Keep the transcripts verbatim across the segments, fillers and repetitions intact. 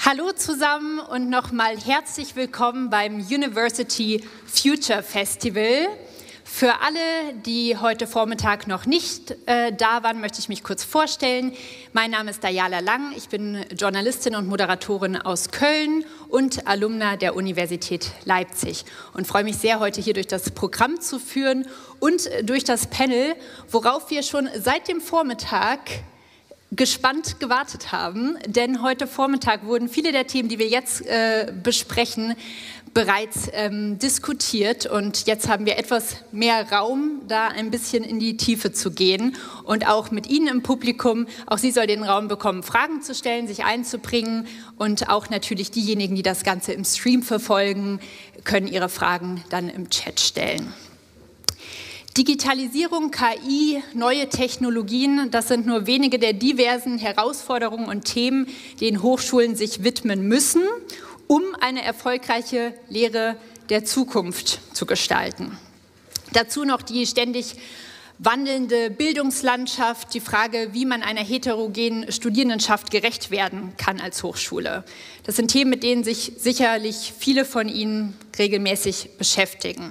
Hallo zusammen und nochmal herzlich willkommen beim University Future Festival. Für alle, die heute Vormittag noch nicht äh, da waren, möchte ich mich kurz vorstellen. Mein Name ist Dayala Lang, ich bin Journalistin und Moderatorin aus Köln und Alumna der Universität Leipzig und freue mich sehr, heute hier durch das Programm zu führen und durch das Panel, worauf wir schon seit dem Vormittag gespannt gewartet haben, denn heute Vormittag wurden viele der Themen, die wir jetzt äh, besprechen, bereits ähm, diskutiert und jetzt haben wir etwas mehr Raum, da ein bisschen in die Tiefe zu gehen und auch mit Ihnen im Publikum, auch Sie sollen den Raum bekommen, Fragen zu stellen, sich einzubringen und auch natürlich diejenigen, die das Ganze im Stream verfolgen, können ihre Fragen dann im Chat stellen. Digitalisierung, K I, neue Technologien, das sind nur wenige der diversen Herausforderungen und Themen, denen Hochschulen sich widmen müssen, um eine erfolgreiche Lehre der Zukunft zu gestalten. Dazu noch die ständig wandelnde Bildungslandschaft, die Frage, wie man einer heterogenen Studierendenschaft gerecht werden kann als Hochschule. Das sind Themen, mit denen sich sicherlich viele von Ihnen regelmäßig beschäftigen.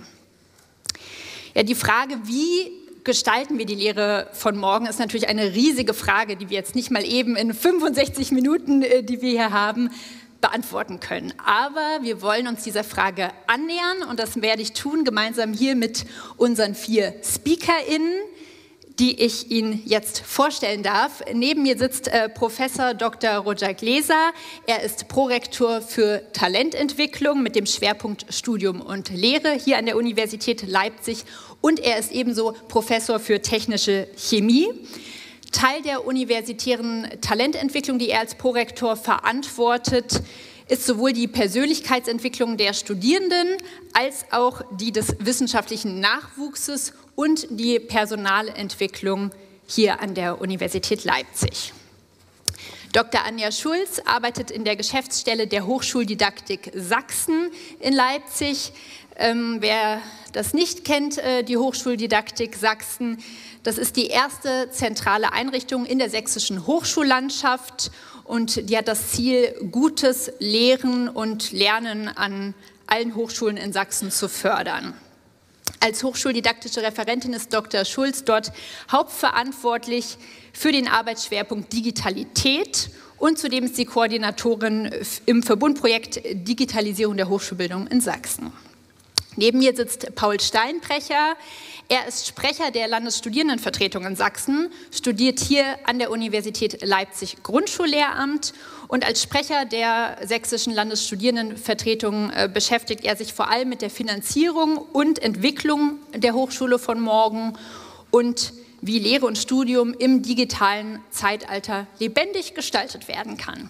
Ja, die Frage, wie gestalten wir die Lehre von morgen, ist natürlich eine riesige Frage, die wir jetzt nicht mal eben in fünfundsechzig Minuten, die wir hier haben, beantworten können. Aber wir wollen uns dieser Frage annähern und das werde ich tun, gemeinsam hier mit unseren vier SpeakerInnen, die ich Ihnen jetzt vorstellen darf. Neben mir sitzt äh, Professor Doktor Roger Gläser. Er ist Prorektor für Talententwicklung mit dem Schwerpunkt Studium und Lehre hier an der Universität Leipzig und er ist ebenso Professor für technische Chemie. Teil der universitären Talententwicklung, die er als Prorektor verantwortet, ist sowohl die Persönlichkeitsentwicklung der Studierenden als auch die des wissenschaftlichen Nachwuchses und die Personalentwicklung hier an der Universität Leipzig. Doktor Anja Schulz arbeitet in der Geschäftsstelle der Hochschuldidaktik Sachsen in Leipzig. Ähm, wer das nicht kennt, äh, die Hochschuldidaktik Sachsen, das ist die erste zentrale Einrichtung in der sächsischen Hochschullandschaft und die hat das Ziel, gutes Lehren und Lernen an allen Hochschulen in Sachsen zu fördern. Als hochschuldidaktische Referentin ist Doktor Schulz dort hauptverantwortlich für den Arbeitsschwerpunkt Digitalität und zudem ist sie Koordinatorin im Verbundprojekt Digitalisierung der Hochschulbildung in Sachsen. Neben mir sitzt Paul Steinbrecher. Er ist Sprecher der Landesstudierendenvertretung in Sachsen, studiert hier an der Universität Leipzig Grundschullehramt und als Sprecher der sächsischen Landesstudierendenvertretung äh, beschäftigt er sich vor allem mit der Finanzierung und Entwicklung der Hochschule von morgen und wie Lehre und Studium im digitalen Zeitalter lebendig gestaltet werden kann.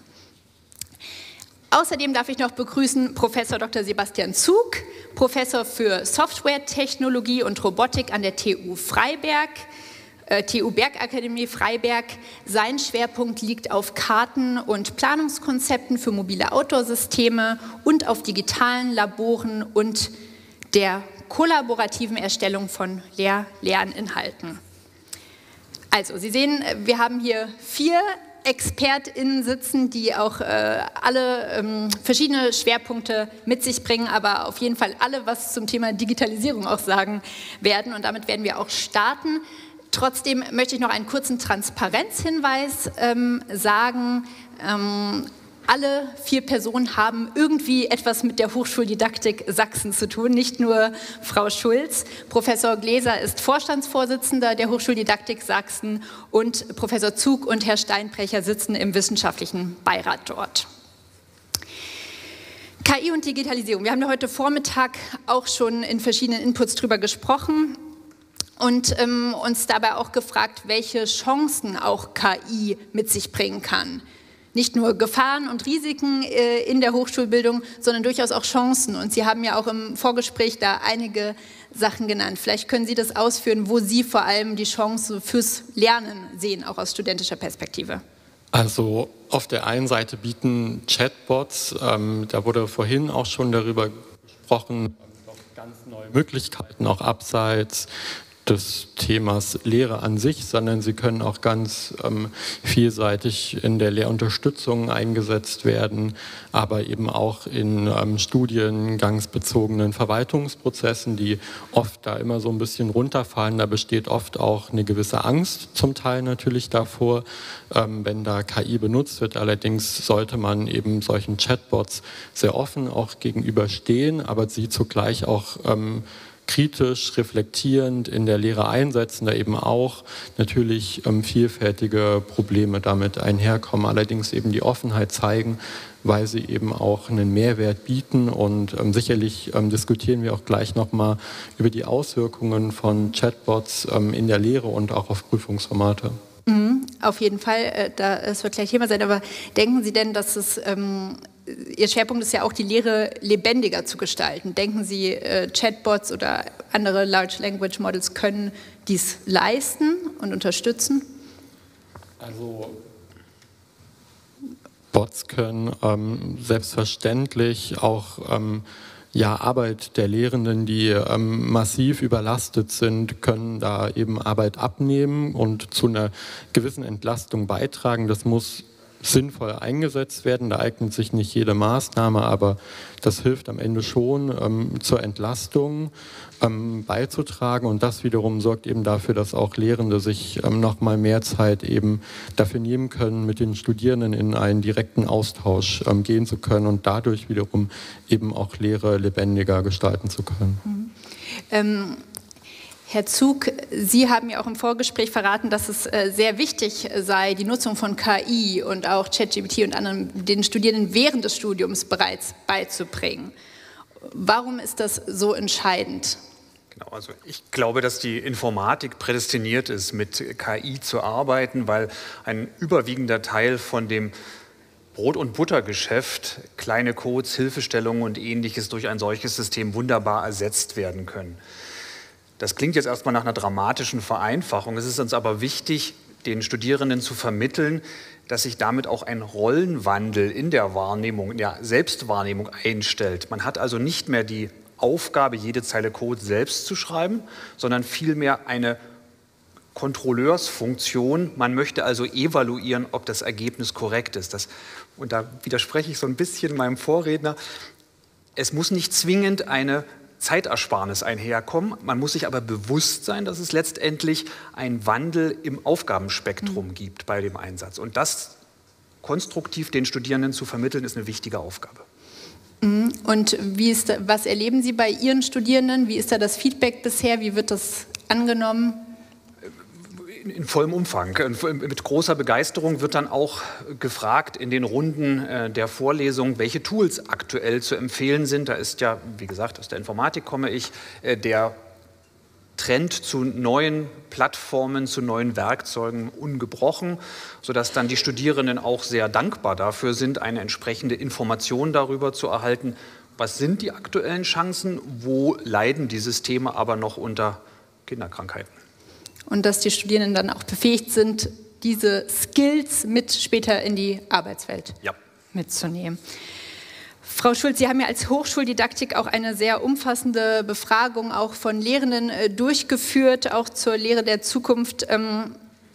Außerdem darf ich noch begrüßen Professor Doktor Sebastian Zug, Professor für Softwaretechnologie und Robotik an der T U Freiberg, äh, T U Bergakademie Freiberg. Sein Schwerpunkt liegt auf Karten- und Planungskonzepten für mobile Outdoor-Systeme und auf digitalen Laboren und der kollaborativen Erstellung von Lehr-Lerninhalten. Also, Sie sehen, wir haben hier vier ExpertInnen sitzen, die auch äh, alle ähm, verschiedene Schwerpunkte mit sich bringen, aber auf jeden Fall alle was zum Thema Digitalisierung auch sagen werden. Und damit werden wir auch starten. Trotzdem möchte ich noch einen kurzen Transparenzhinweis ähm, sagen. Ähm, Alle vier Personen haben irgendwie etwas mit der Hochschuldidaktik Sachsen zu tun, nicht nur Frau Schulz. Professor Gläser ist Vorstandsvorsitzender der Hochschuldidaktik Sachsen und Professor Zug und Herr Steinbrecher sitzen im wissenschaftlichen Beirat dort. K I und Digitalisierung. Wir haben ja heute Vormittag auch schon in verschiedenen Inputs drüber gesprochen und ähm, uns dabei auch gefragt, welche Chancen auch K I mit sich bringen kann. Nicht nur Gefahren und Risiken äh, in der Hochschulbildung, sondern durchaus auch Chancen. Und Sie haben ja auch im Vorgespräch da einige Sachen genannt. Vielleicht können Sie das ausführen, wo Sie vor allem die Chance fürs Lernen sehen, auch aus studentischer Perspektive. Also auf der einen Seite bieten Chatbots, ähm, da wurde vorhin auch schon darüber gesprochen, ganz neue Möglichkeiten, auch abseits des Themas Lehre an sich, sondern sie können auch ganz ähm, vielseitig in der Lehrunterstützung eingesetzt werden, aber eben auch in ähm, studiengangsbezogenen Verwaltungsprozessen, die oft da immer so ein bisschen runterfallen. Da besteht oft auch eine gewisse Angst zum Teil natürlich davor, ähm, wenn da K I benutzt wird. Allerdings sollte man eben solchen Chatbots sehr offen auch gegenüberstehen, aber sie zugleich auch ähm, kritisch, reflektierend in der Lehre einsetzen, da eben auch natürlich ähm, vielfältige Probleme damit einherkommen, allerdings eben die Offenheit zeigen, weil sie eben auch einen Mehrwert bieten und ähm, sicherlich ähm, diskutieren wir auch gleich nochmal über die Auswirkungen von Chatbots ähm, in der Lehre und auch auf Prüfungsformate. Mhm, auf jeden Fall, äh, da, es wird gleich Thema sein, aber denken Sie denn, dass es, ähm, Ihr Schwerpunkt ist ja auch, die Lehre lebendiger zu gestalten. Denken Sie, äh, Chatbots oder andere Large Language Models können dies leisten und unterstützen? Also Bots können ähm, selbstverständlich auch ähm, ja, Arbeit der Lehrenden, die ähm, massiv überlastet sind, können da eben Arbeit abnehmen und zu einer gewissen Entlastung beitragen. Das muss sinnvoll eingesetzt werden. Da eignet sich nicht jede Maßnahme, aber das hilft am Ende schon, ähm, zur Entlastung ähm, beizutragen. Und das wiederum sorgt eben dafür, dass auch Lehrende sich ähm, noch mal mehr Zeit eben dafür nehmen können, mit den Studierenden in einen direkten Austausch ähm, gehen zu können und dadurch wiederum eben auch Lehre lebendiger gestalten zu können. Mhm. Ähm Herr Zug, Sie haben ja auch im Vorgespräch verraten, dass es sehr wichtig sei, die Nutzung von K I und auch ChatGPT und anderen den Studierenden während des Studiums bereits beizubringen. Warum ist das so entscheidend? Genau, also ich glaube, dass die Informatik prädestiniert ist, mit K I zu arbeiten, weil ein überwiegender Teil von dem Brot- und Buttergeschäft, kleine Codes, Hilfestellungen und Ähnliches durch ein solches System wunderbar ersetzt werden können. Das klingt jetzt erstmal nach einer dramatischen Vereinfachung. Es ist uns aber wichtig, den Studierenden zu vermitteln, dass sich damit auch ein Rollenwandel in der Wahrnehmung, in der Selbstwahrnehmung einstellt. Man hat also nicht mehr die Aufgabe, jede Zeile Code selbst zu schreiben, sondern vielmehr eine Kontrolleursfunktion. Man möchte also evaluieren, ob das Ergebnis korrekt ist. Das, und da widerspreche ich so ein bisschen meinem Vorredner. Es muss nicht zwingend eine Zeitersparnis einherkommen. Man muss sich aber bewusst sein, dass es letztendlich einen Wandel im Aufgabenspektrum mhm. gibt bei dem Einsatz. Und das konstruktiv den Studierenden zu vermitteln, ist eine wichtige Aufgabe. Und wie ist, was erleben Sie bei Ihren Studierenden? Wie ist da das Feedback bisher? Wie wird das angenommen? In vollem Umfang. Mit großer Begeisterung wird dann auch gefragt in den Runden der Vorlesung, welche Tools aktuell zu empfehlen sind. Da ist ja, wie gesagt, aus der Informatik komme ich, der Trend zu neuen Plattformen, zu neuen Werkzeugen ungebrochen, sodass dann die Studierenden auch sehr dankbar dafür sind, eine entsprechende Information darüber zu erhalten, was sind die aktuellen Chancen, wo leiden die Systeme aber noch unter Kinderkrankheiten. Und dass die Studierenden dann auch befähigt sind, diese Skills mit später in die Arbeitswelt ja. mitzunehmen. Frau Schulz, Sie haben ja als Hochschuldidaktik auch eine sehr umfassende Befragung auch von Lehrenden äh, durchgeführt, auch zur Lehre der Zukunft. Ähm,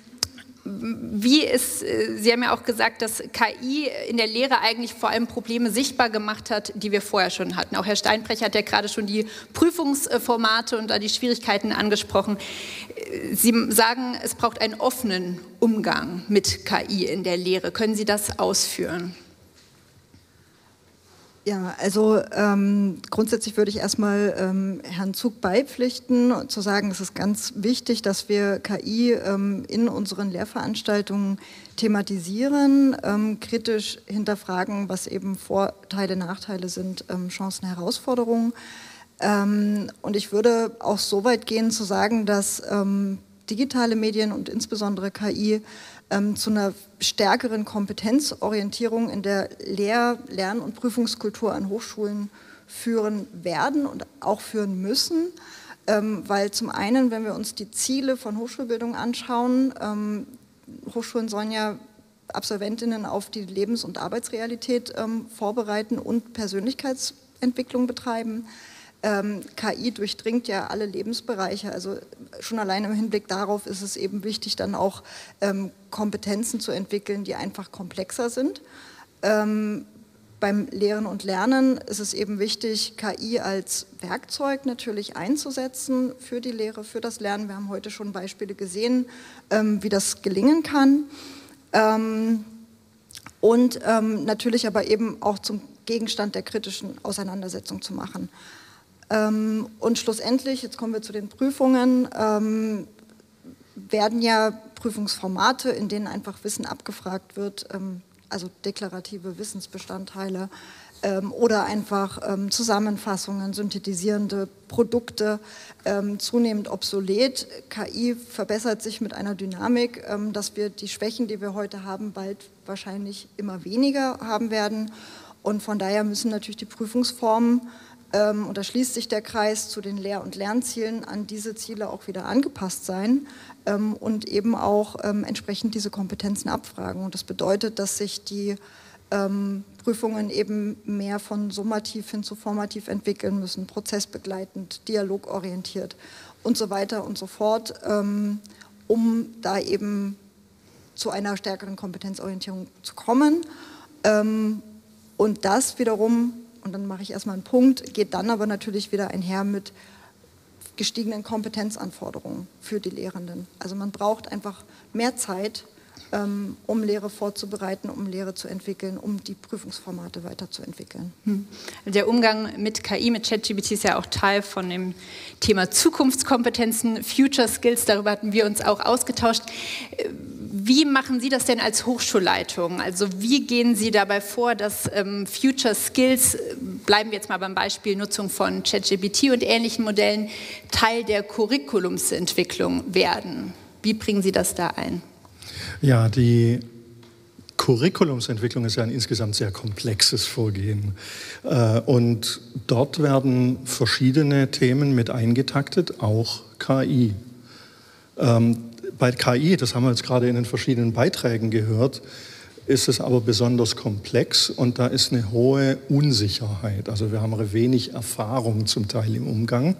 wie ist, äh, Sie haben ja auch gesagt, dass K I in der Lehre eigentlich vor allem Probleme sichtbar gemacht hat, die wir vorher schon hatten. Auch Herr Steinbrecher hat ja gerade schon die Prüfungsformate und da die Schwierigkeiten angesprochen. Sie sagen, es braucht einen offenen Umgang mit K I in der Lehre. Können Sie das ausführen? Ja, also ähm, grundsätzlich würde ich erstmal ähm, Herrn Zug beipflichten und zu sagen, es ist ganz wichtig, dass wir K I ähm, in unseren Lehrveranstaltungen thematisieren, ähm, kritisch hinterfragen, was eben Vorteile, Nachteile sind, ähm, Chancen, Herausforderungen. Ähm, und ich würde auch so weit gehen zu sagen, dass ähm, digitale Medien und insbesondere K I ähm, zu einer stärkeren Kompetenzorientierung in der Lehr-, Lern- und Prüfungskultur an Hochschulen führen werden und auch führen müssen, ähm, weil zum einen, wenn wir uns die Ziele von Hochschulbildung anschauen, ähm, Hochschulen sollen ja Absolventinnen auf die Lebens- und Arbeitsrealität ähm, vorbereiten und Persönlichkeitsentwicklung betreiben. Ähm, K I durchdringt ja alle Lebensbereiche, also schon allein im Hinblick darauf ist es eben wichtig, dann auch ähm, Kompetenzen zu entwickeln, die einfach komplexer sind. Ähm, beim Lehren und Lernen ist es eben wichtig, K I als Werkzeug natürlich einzusetzen für die Lehre, für das Lernen. Wir haben heute schon Beispiele gesehen, ähm, wie das gelingen kann. Ähm, und ähm, natürlich aber eben auch zum Gegenstand der kritischen Auseinandersetzung zu machen. Ähm, und schlussendlich, jetzt kommen wir zu den Prüfungen, ähm, werden ja Prüfungsformate, in denen einfach Wissen abgefragt wird, ähm, also deklarative Wissensbestandteile ähm, oder einfach ähm, Zusammenfassungen, synthetisierende Produkte, ähm, zunehmend obsolet. K I verbessert sich mit einer Dynamik, ähm, dass wir die Schwächen, die wir heute haben, bald wahrscheinlich immer weniger haben werden. Und von daher müssen natürlich die Prüfungsformen, ähm, und da schließt sich der Kreis zu den Lehr- und Lernzielen, an diese Ziele auch wieder angepasst sein ähm, und eben auch ähm, entsprechend diese Kompetenzen abfragen. Und das bedeutet, dass sich die ähm, Prüfungen eben mehr von summativ hin zu formativ entwickeln müssen, prozessbegleitend, dialogorientiert und so weiter und so fort, ähm, um da eben zu einer stärkeren Kompetenzorientierung zu kommen. Ähm, Und das wiederum, und dann mache ich erstmal einen Punkt, geht dann aber natürlich wieder einher mit gestiegenen Kompetenzanforderungen für die Lehrenden. Also man braucht einfach mehr Zeit, ähm, um Lehre vorzubereiten, um Lehre zu entwickeln, um die Prüfungsformate weiterzuentwickeln. Hm. Der Umgang mit K I, mit ChatGPT ist ja auch Teil von dem Thema Zukunftskompetenzen, Future Skills, darüber hatten wir uns auch ausgetauscht. Wie machen Sie das denn als Hochschulleitung? Also wie gehen Sie dabei vor, dass ähm, Future Skills, bleiben wir jetzt mal beim Beispiel Nutzung von ChatGPT und ähnlichen Modellen, Teil der Curriculumsentwicklung werden? Wie bringen Sie das da ein? Ja, die Curriculumsentwicklung ist ja ein insgesamt sehr komplexes Vorgehen. Und dort werden verschiedene Themen mit eingetaktet, auch K I. Bei K I, das haben wir jetzt gerade in den verschiedenen Beiträgen gehört, ist es aber besonders komplex und da ist eine hohe Unsicherheit. Also wir haben wenig Erfahrung zum Teil im Umgang,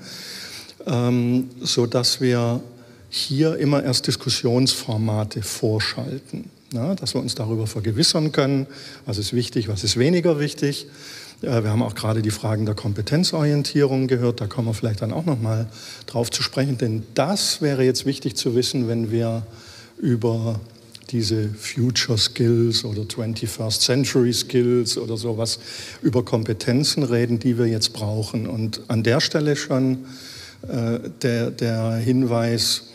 sodass wir hier immer erst Diskussionsformate vorschalten, ja, dass wir uns darüber vergewissern können, was ist wichtig, was ist weniger wichtig. Wir haben auch gerade die Fragen der Kompetenzorientierung gehört, da kommen wir vielleicht dann auch noch mal drauf zu sprechen, denn das wäre jetzt wichtig zu wissen, wenn wir über diese Future Skills oder twenty-first Century Skills oder sowas, über Kompetenzen reden, die wir jetzt brauchen. Und an der Stelle schon äh, der, der Hinweis,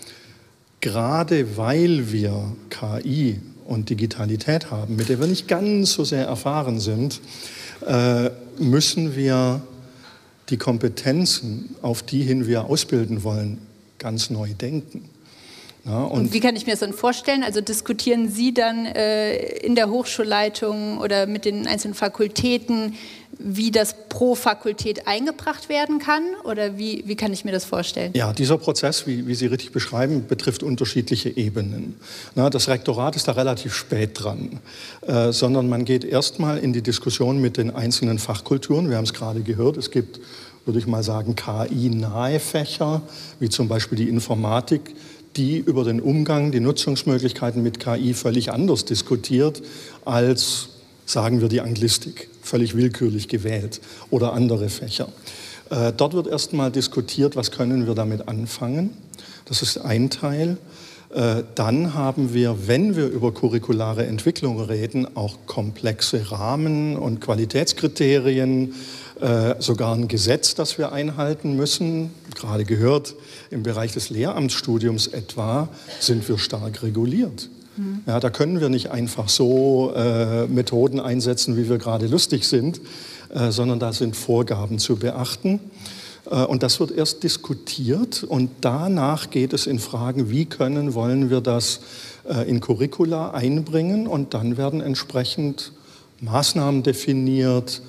gerade weil wir K I und Digitalität haben, mit der wir nicht ganz so sehr erfahren sind, äh, müssen wir die Kompetenzen, auf die hin wir ausbilden wollen, ganz neu denken. Ja, und, und wie kann ich mir das dann vorstellen? Also diskutieren Sie dann äh, in der Hochschulleitung oder mit den einzelnen Fakultäten, wie das pro Fakultät eingebracht werden kann? Oder wie, wie kann ich mir das vorstellen? Ja, dieser Prozess, wie, wie Sie richtig beschreiben, betrifft unterschiedliche Ebenen. Na, das Rektorat ist da relativ spät dran, äh, sondern man geht erstmal in die Diskussion mit den einzelnen Fachkulturen. Wir haben es gerade gehört, es gibt, würde ich mal sagen, K I-nahe Fächer, wie zum Beispiel die Informatik, die über den Umgang, die Nutzungsmöglichkeiten mit K I völlig anders diskutiert als, sagen wir, die Anglistik, völlig willkürlich gewählt oder andere Fächer. Äh, dort wird erstmal diskutiert, was können wir damit anfangen. Das ist ein Teil. Äh, dann haben wir, wenn wir über curriculare Entwicklung reden, auch komplexe Rahmen und Qualitätskriterien, äh, sogar ein Gesetz, das wir einhalten müssen. Gerade gehört, im Bereich des Lehramtsstudiums etwa sind wir stark reguliert. Ja, da können wir nicht einfach so äh, Methoden einsetzen, wie wir gerade lustig sind, äh, sondern da sind Vorgaben zu beachten. Äh, und das wird erst diskutiert und danach geht es in Fragen, wie können, wollen wir das äh, in Curricula einbringen und dann werden entsprechend Maßnahmen definiert,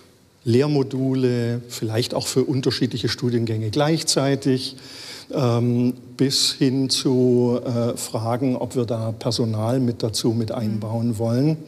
Lehrmodule, vielleicht auch für unterschiedliche Studiengänge gleichzeitig, ähm, bis hin zu äh, Fragen, ob wir da Personal mit dazu mit einbauen wollen.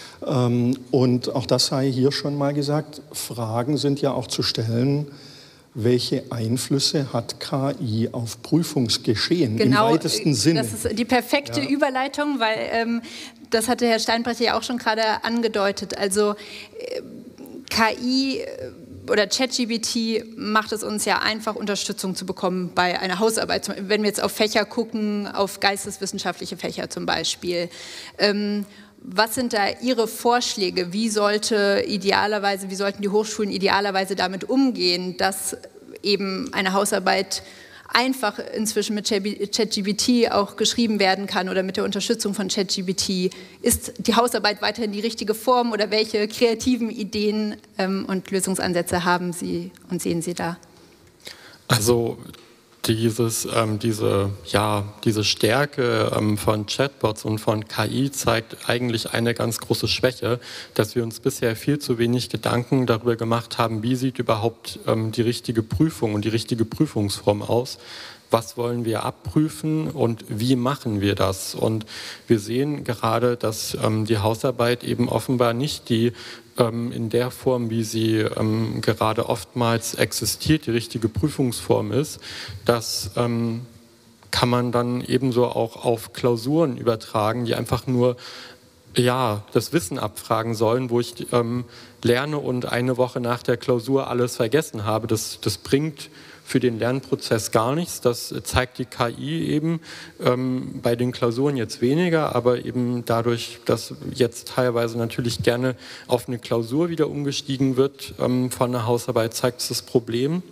Ähm, und auch das sei hier schon mal gesagt, Fragen sind ja auch zu stellen, welche Einflüsse hat K I auf Prüfungsgeschehen genau, im weitesten Sinne? Das ist die perfekte ja. Überleitung, weil ähm, das hatte Herr Steinbrecher ja auch schon gerade angedeutet. Also äh, K I oder ChatGPT macht es uns ja einfach, Unterstützung zu bekommen bei einer Hausarbeit. Wenn wir jetzt auf Fächer gucken, auf geisteswissenschaftliche Fächer zum Beispiel. Ähm, was sind da Ihre Vorschläge? Wie sollte idealerweise, wie sollten die Hochschulen idealerweise damit umgehen, dass eben eine Hausarbeit einfach inzwischen mit ChatGPT auch geschrieben werden kann oder mit der Unterstützung von ChatGPT? Ist die Hausarbeit weiterhin die richtige Form oder welche kreativen Ideen ähm, und Lösungsansätze haben Sie und sehen Sie da? Also dieses, ähm, diese, ja, diese Stärke ähm, von Chatbots und von K I zeigt eigentlich eine ganz große Schwäche, dass wir uns bisher viel zu wenig Gedanken darüber gemacht haben, wie sieht überhaupt ähm, die richtige Prüfung und die richtige Prüfungsform aus. Was wollen wir abprüfen und wie machen wir das? Und wir sehen gerade, dass ähm, die Hausarbeit eben offenbar nicht die ähm, in der Form, wie sie ähm, gerade oftmals existiert, die richtige Prüfungsform ist. Das ähm, kann man dann ebenso auch auf Klausuren übertragen, die einfach nur ja, das Wissen abfragen sollen, wo ich ähm, lerne und eine Woche nach der Klausur alles vergessen habe. Das, das bringt für den Lernprozess gar nichts. Das zeigt die K I eben ähm, bei den Klausuren jetzt weniger, aber eben dadurch, dass jetzt teilweise natürlich gerne auf eine Klausur wieder umgestiegen wird ähm, von einer Hausarbeit, zeigt es das Problem.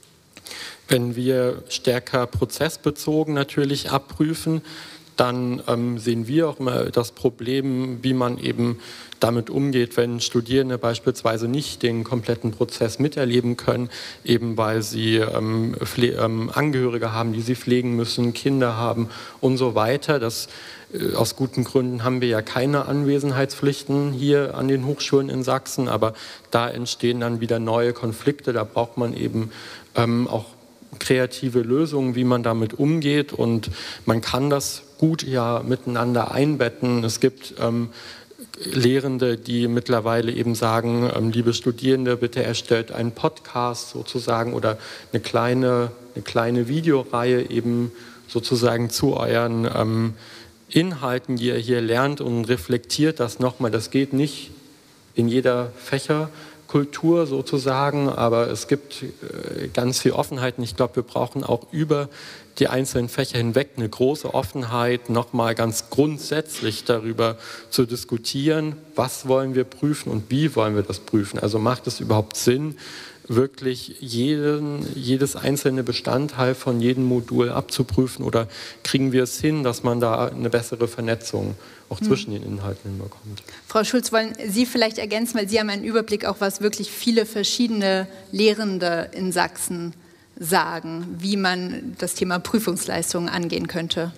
Wenn wir stärker prozessbezogen natürlich abprüfen, dann ähm, sehen wir auch immer das Problem, wie man eben damit umgeht, wenn Studierende beispielsweise nicht den kompletten Prozess miterleben können, eben weil sie ähm, ähm, Angehörige haben, die sie pflegen müssen, Kinder haben und so weiter. Das, äh, aus guten Gründen haben wir ja keine Anwesenheitspflichten hier an den Hochschulen in Sachsen, aber da entstehen dann wieder neue Konflikte, da braucht man eben ähm, auch kreative Lösungen, wie man damit umgeht, und man kann das gut ja miteinander einbetten. Es gibt ähm, Lehrende, die mittlerweile eben sagen, ähm, liebe Studierende, bitte erstellt einen Podcast sozusagen oder eine kleine, eine kleine Videoreihe eben sozusagen zu euren ähm, Inhalten, die ihr hier lernt, und reflektiert das nochmal. Das geht nicht in jeder Fächerkultur sozusagen, aber es gibt äh, ganz viel Offenheit, und ich glaube, wir brauchen auch über die einzelnen Fächer hinweg eine große Offenheit, nochmal ganz grundsätzlich darüber zu diskutieren, was wollen wir prüfen und wie wollen wir das prüfen. Also macht es überhaupt Sinn, wirklich jeden, jedes einzelne Bestandteil von jedem Modul abzuprüfen, oder kriegen wir es hin, dass man da eine bessere Vernetzung auch zwischen den Inhalten hinbekommt? Frau Schulz, wollen Sie vielleicht ergänzen, weil Sie haben einen Überblick auch, was wirklich viele verschiedene Lehrende in Sachsen sagen, wie man das Thema Prüfungsleistungen angehen könnte?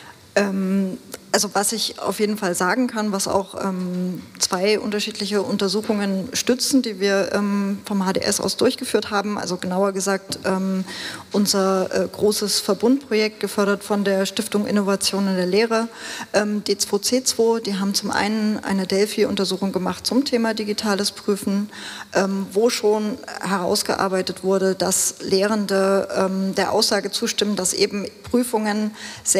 Ähm, also was ich auf jeden Fall sagen kann, was auch ähm, zwei unterschiedliche Untersuchungen stützen, die wir ähm, vom H D S aus durchgeführt haben, also genauer gesagt ähm, unser äh, großes Verbundprojekt, gefördert von der Stiftung Innovation in der Lehre, ähm, D zwei C zwei, die haben zum einen eine Delphi-Untersuchung gemacht zum Thema digitales Prüfen, ähm, wo schon herausgearbeitet wurde, dass Lehrende ähm, der Aussage zustimmen, dass eben Prüfungen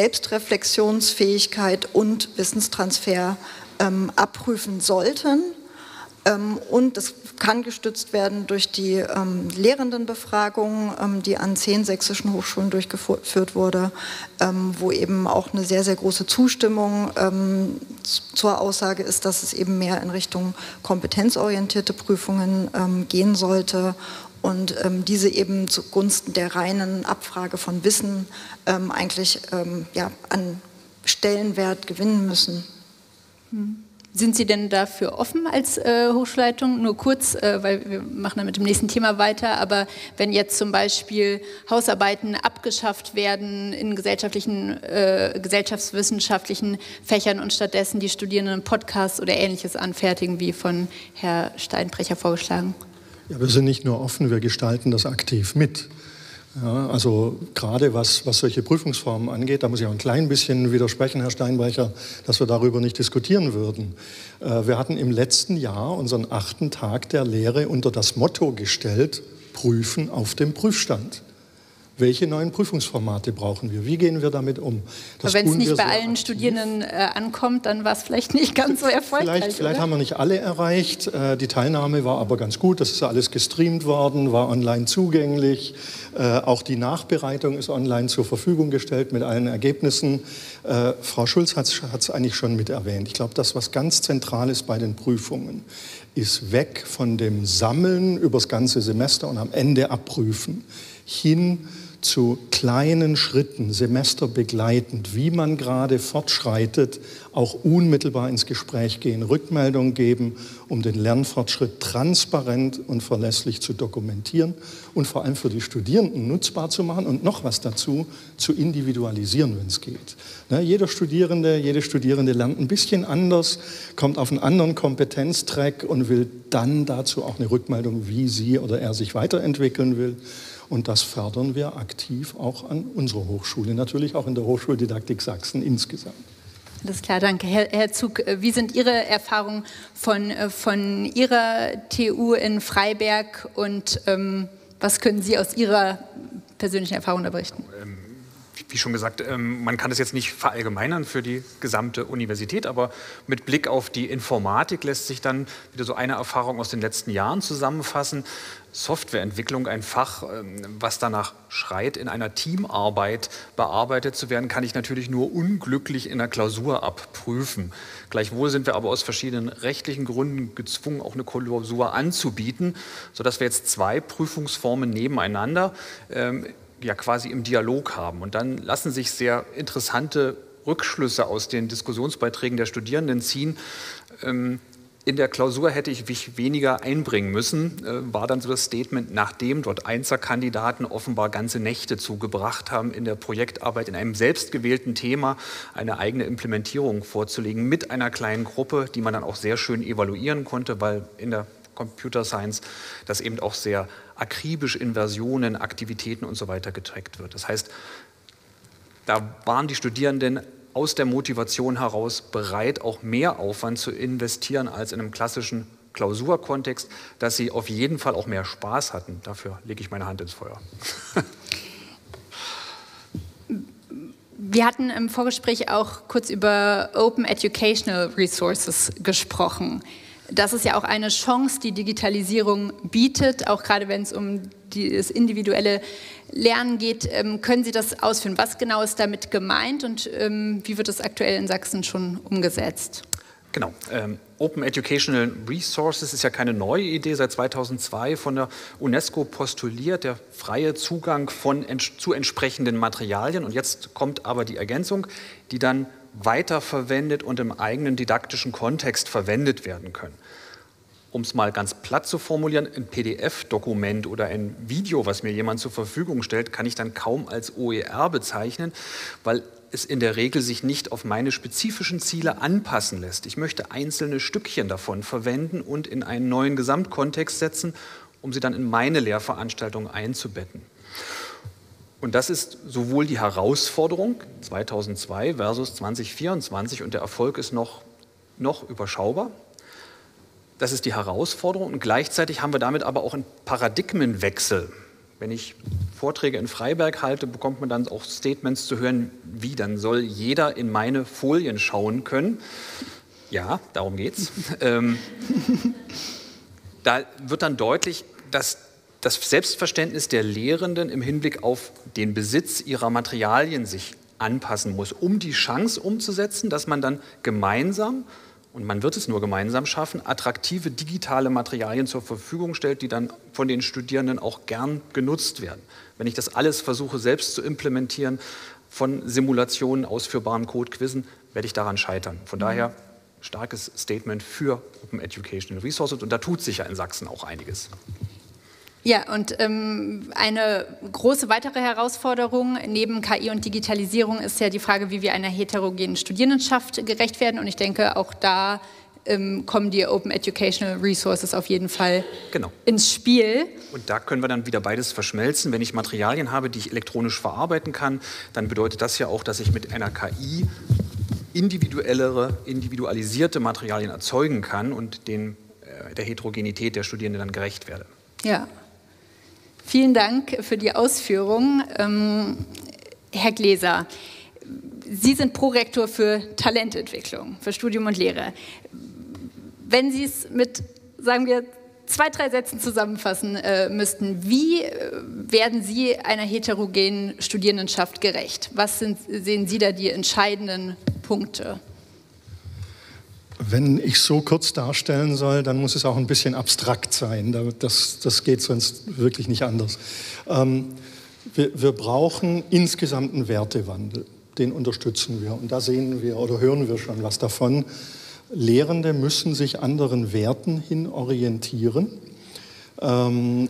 Selbstreflexionsfähigkeit und Wissenstransfer ähm, abprüfen sollten. Ähm, und das kann gestützt werden durch die ähm, Lehrendenbefragung, ähm, die an zehn sächsischen Hochschulen durchgeführt wurde, ähm, wo eben auch eine sehr, sehr große Zustimmung ähm, zur Aussage ist, dass es eben mehr in Richtung kompetenzorientierte Prüfungen ähm, gehen sollte. Und ähm, diese eben zugunsten der reinen Abfrage von Wissen ähm, eigentlich ähm, ja, an Stellenwert gewinnen müssen. Sind Sie denn dafür offen als äh, Hochschulleitung? Nur kurz, äh, weil wir machen dann mit dem nächsten Thema weiter, aber wenn jetzt zum Beispiel Hausarbeiten abgeschafft werden in gesellschaftlichen, äh, gesellschaftswissenschaftlichen Fächern und stattdessen die Studierenden Podcasts oder Ähnliches anfertigen, wie von Herrn Steinbrecher vorgeschlagen? Ja, wir sind nicht nur offen, wir gestalten das aktiv mit. Ja, also gerade was, was solche Prüfungsformen angeht, da muss ich auch ein klein bisschen widersprechen, Herr Steinbrecher, dass wir darüber nicht diskutieren würden. Äh, wir hatten im letzten Jahr unseren achten Tag der Lehre unter das Motto gestellt, prüfen auf dem Prüfstand. Welche neuen Prüfungsformate brauchen wir? Wie gehen wir damit um? Das Aber wenn es nicht bei allen aktiv. Studierenden äh, ankommt, dann war es vielleicht nicht ganz so erfolgreich. Vielleicht, vielleicht haben wir nicht alle erreicht. Äh, die Teilnahme war aber ganz gut. Das ist alles gestreamt worden, war online zugänglich. Äh, auch die Nachbereitung ist online zur Verfügung gestellt mit allen Ergebnissen. Äh, Frau Schulz hat es eigentlich schon mit erwähnt. Ich glaube, das, was ganz zentral ist bei den Prüfungen, ist weg von dem Sammeln übers ganze Semester und am Ende abprüfen, hin zu kleinen Schritten, semesterbegleitend, wie man gerade fortschreitet, auch unmittelbar ins Gespräch gehen, Rückmeldung geben, um den Lernfortschritt transparent und verlässlich zu dokumentieren und vor allem für die Studierenden nutzbar zu machen und noch was dazu, zu individualisieren, wenn es geht. Ne, jeder Studierende, jede Studierende lernt ein bisschen anders, kommt auf einen anderen Kompetenztrack und will dann dazu auch eine Rückmeldung, wie sie oder er sich weiterentwickeln will. Und das fördern wir aktiv auch an unserer Hochschule, natürlich auch in der Hochschuldidaktik Sachsen insgesamt. Alles klar, danke. Herr, Herr Zug, wie sind Ihre Erfahrungen von, von Ihrer T U in Freiberg und ähm, was können Sie aus Ihrer persönlichen Erfahrung da berichten? Ähm, wie schon gesagt, ähm, man kann das jetzt nicht verallgemeinern für die gesamte Universität, aber mit Blick auf die Informatik lässt sich dann wieder so eine Erfahrung aus den letzten Jahren zusammenfassen. Softwareentwicklung, ein Fach, was danach schreit, in einer Teamarbeit bearbeitet zu werden, kann ich natürlich nur unglücklich in der Klausur abprüfen. Gleichwohl sind wir aber aus verschiedenen rechtlichen Gründen gezwungen, auch eine Klausur anzubieten, sodass wir jetzt zwei Prüfungsformen nebeneinander ähm, ja quasi im Dialog haben. Und dann lassen sich sehr interessante Rückschlüsse aus den Diskussionsbeiträgen der Studierenden ziehen. Ähm, In der Klausur hätte ich mich weniger einbringen müssen, äh, war dann so das Statement, nachdem dort Einzelkandidaten offenbar ganze Nächte zugebracht haben, in der Projektarbeit in einem selbstgewählten Thema eine eigene Implementierung vorzulegen mit einer kleinen Gruppe, die man dann auch sehr schön evaluieren konnte, weil in der Computer Science das eben auch sehr akribisch in Versionen, Aktivitäten und so weiter getrackt wird. Das heißt, da waren die Studierenden aus der Motivation heraus bereit, auch mehr Aufwand zu investieren als in einem klassischen Klausurkontext, dass sie auf jeden Fall auch mehr Spaß hatten. Dafür lege ich meine Hand ins Feuer. Wir hatten im Vorgespräch auch kurz über Open Educational Resources gesprochen. Das ist ja auch eine Chance, die Digitalisierung bietet, auch gerade wenn es um das individuelle Lernen geht. Ähm, können Sie das ausführen? Was genau ist damit gemeint und ähm, wie wird das aktuell in Sachsen schon umgesetzt? Genau. Ähm, Open Educational Resources ist ja keine neue Idee, seit zweitausendzwei von der UNESCO postuliert, der freie Zugang von, zu entsprechenden Materialien. Und jetzt kommt aber die Ergänzung, die dann weiterverwendet und im eigenen didaktischen Kontext verwendet werden können. Um es mal ganz platt zu formulieren, ein P D F-Dokument oder ein Video, was mir jemand zur Verfügung stellt, kann ich dann kaum als O E R bezeichnen, weil es in der Regel sich nicht auf meine spezifischen Ziele anpassen lässt. Ich möchte einzelne Stückchen davon verwenden und in einen neuen Gesamtkontext setzen, um sie dann in meine Lehrveranstaltung einzubetten. Und das ist sowohl die Herausforderung zweitausendzwei versus zweitausendvierundzwanzig und der Erfolg ist noch, noch überschaubar. Das ist die Herausforderung und gleichzeitig haben wir damit aber auch einen Paradigmenwechsel. Wenn ich Vorträge in Freiberg halte, bekommt man dann auch Statements zu hören, wie dann soll jeder in meine Folien schauen können. Ja, darum geht's. ähm, da wird dann deutlich, dass das Selbstverständnis der Lehrenden im Hinblick auf den Besitz ihrer Materialien sich anpassen muss, um die Chance umzusetzen, dass man dann gemeinsam, und man wird es nur gemeinsam schaffen, attraktive digitale Materialien zur Verfügung stellt, die dann von den Studierenden auch gern genutzt werden. Wenn ich das alles versuche selbst zu implementieren, von Simulationen, ausführbaren Code, Quizzen, werde ich daran scheitern. Von mhm. daher starkes Statement für Open Educational Resources und da tut sich ja in Sachsen auch einiges. Ja, und ähm, eine große weitere Herausforderung neben K I und Digitalisierung ist ja die Frage, wie wir einer heterogenen Studierendenschaft gerecht werden. Und ich denke, auch da ähm, kommen die Open Educational Resources auf jeden Fall genau. ins Spiel. Und da können wir dann wieder beides verschmelzen. Wenn ich Materialien habe, die ich elektronisch verarbeiten kann, dann bedeutet das ja auch, dass ich mit einer K I individuellere, individualisierte Materialien erzeugen kann und den, äh, der Heterogenität der Studierenden dann gerecht werde. Ja. Vielen Dank für die Ausführungen. Ähm, Herr Gläser, Sie sind Prorektor für Talententwicklung, für Studium und Lehre. Wenn Sie es mit, sagen wir, zwei, drei Sätzen zusammenfassen äh, müssten, wie äh, werden Sie einer heterogenen Studierendenschaft gerecht? Was sind, sehen Sie da die entscheidenden Punkte? Wenn ich so kurz darstellen soll, dann muss es auch ein bisschen abstrakt sein. Das, das geht sonst wirklich nicht anders. Ähm, wir, wir brauchen insgesamt einen Wertewandel. Den unterstützen wir. Und da sehen wir oder hören wir schon was davon. Lehrende müssen sich anderen Werten hin orientieren. Ähm,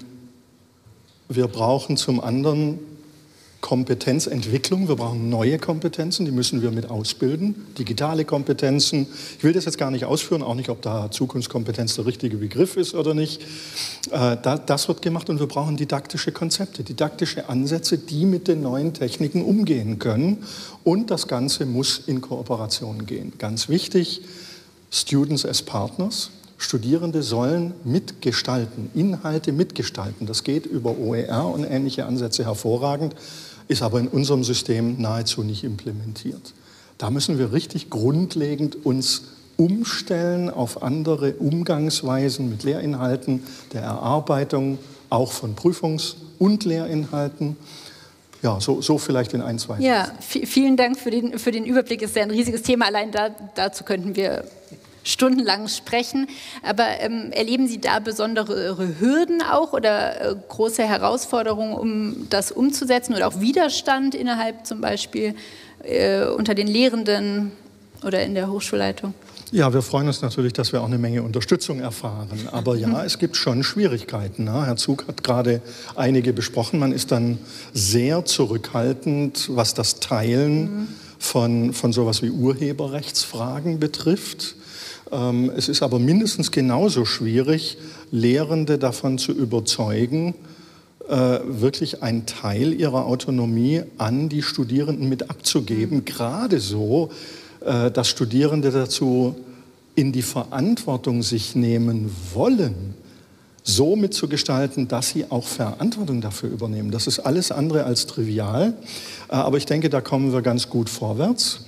wir brauchen zum anderen Kompetenzentwicklung. Wir brauchen neue Kompetenzen, die müssen wir mit ausbilden. Digitale Kompetenzen. Ich will das jetzt gar nicht ausführen, auch nicht, ob da Zukunftskompetenz der richtige Begriff ist oder nicht. Äh, da, das wird gemacht und wir brauchen didaktische Konzepte, didaktische Ansätze, die mit den neuen Techniken umgehen können. Und das Ganze muss in Kooperation gehen. Ganz wichtig, Students as Partners. Studierende sollen mitgestalten, Inhalte mitgestalten. Das geht über O E R und ähnliche Ansätze hervorragend, ist aber in unserem System nahezu nicht implementiert. Da müssen wir richtig grundlegend uns umstellen auf andere Umgangsweisen mit Lehrinhalten, der Erarbeitung auch von Prüfungs- und Lehrinhalten. Ja, so, so vielleicht in ein, zwei. Ja, vielen Dank für den, für den Überblick. Es ist ja ein riesiges Thema. Allein da, dazu könnten wir stundenlang sprechen. Aber ähm, erleben Sie da besondere Hürden auch oder äh, große Herausforderungen, um das umzusetzen oder auch Widerstand innerhalb zum Beispiel äh, unter den Lehrenden oder in der Hochschulleitung? Ja, wir freuen uns natürlich, dass wir auch eine Menge Unterstützung erfahren. Aber ja, es gibt schon Schwierigkeiten. Ne? Herr Zug hat gerade einige besprochen. Man ist dann sehr zurückhaltend, was das Teilen mhm. von, von sowas wie Urheberrechtsfragen betrifft. Ähm, es ist aber mindestens genauso schwierig, Lehrende davon zu überzeugen, äh, wirklich einen Teil ihrer Autonomie an die Studierenden mit abzugeben. Mhm. Gerade so, dass Studierende dazu in die Verantwortung sich nehmen wollen, so mitzugestalten, dass sie auch Verantwortung dafür übernehmen. Das ist alles andere als trivial, aber ich denke, da kommen wir ganz gut vorwärts.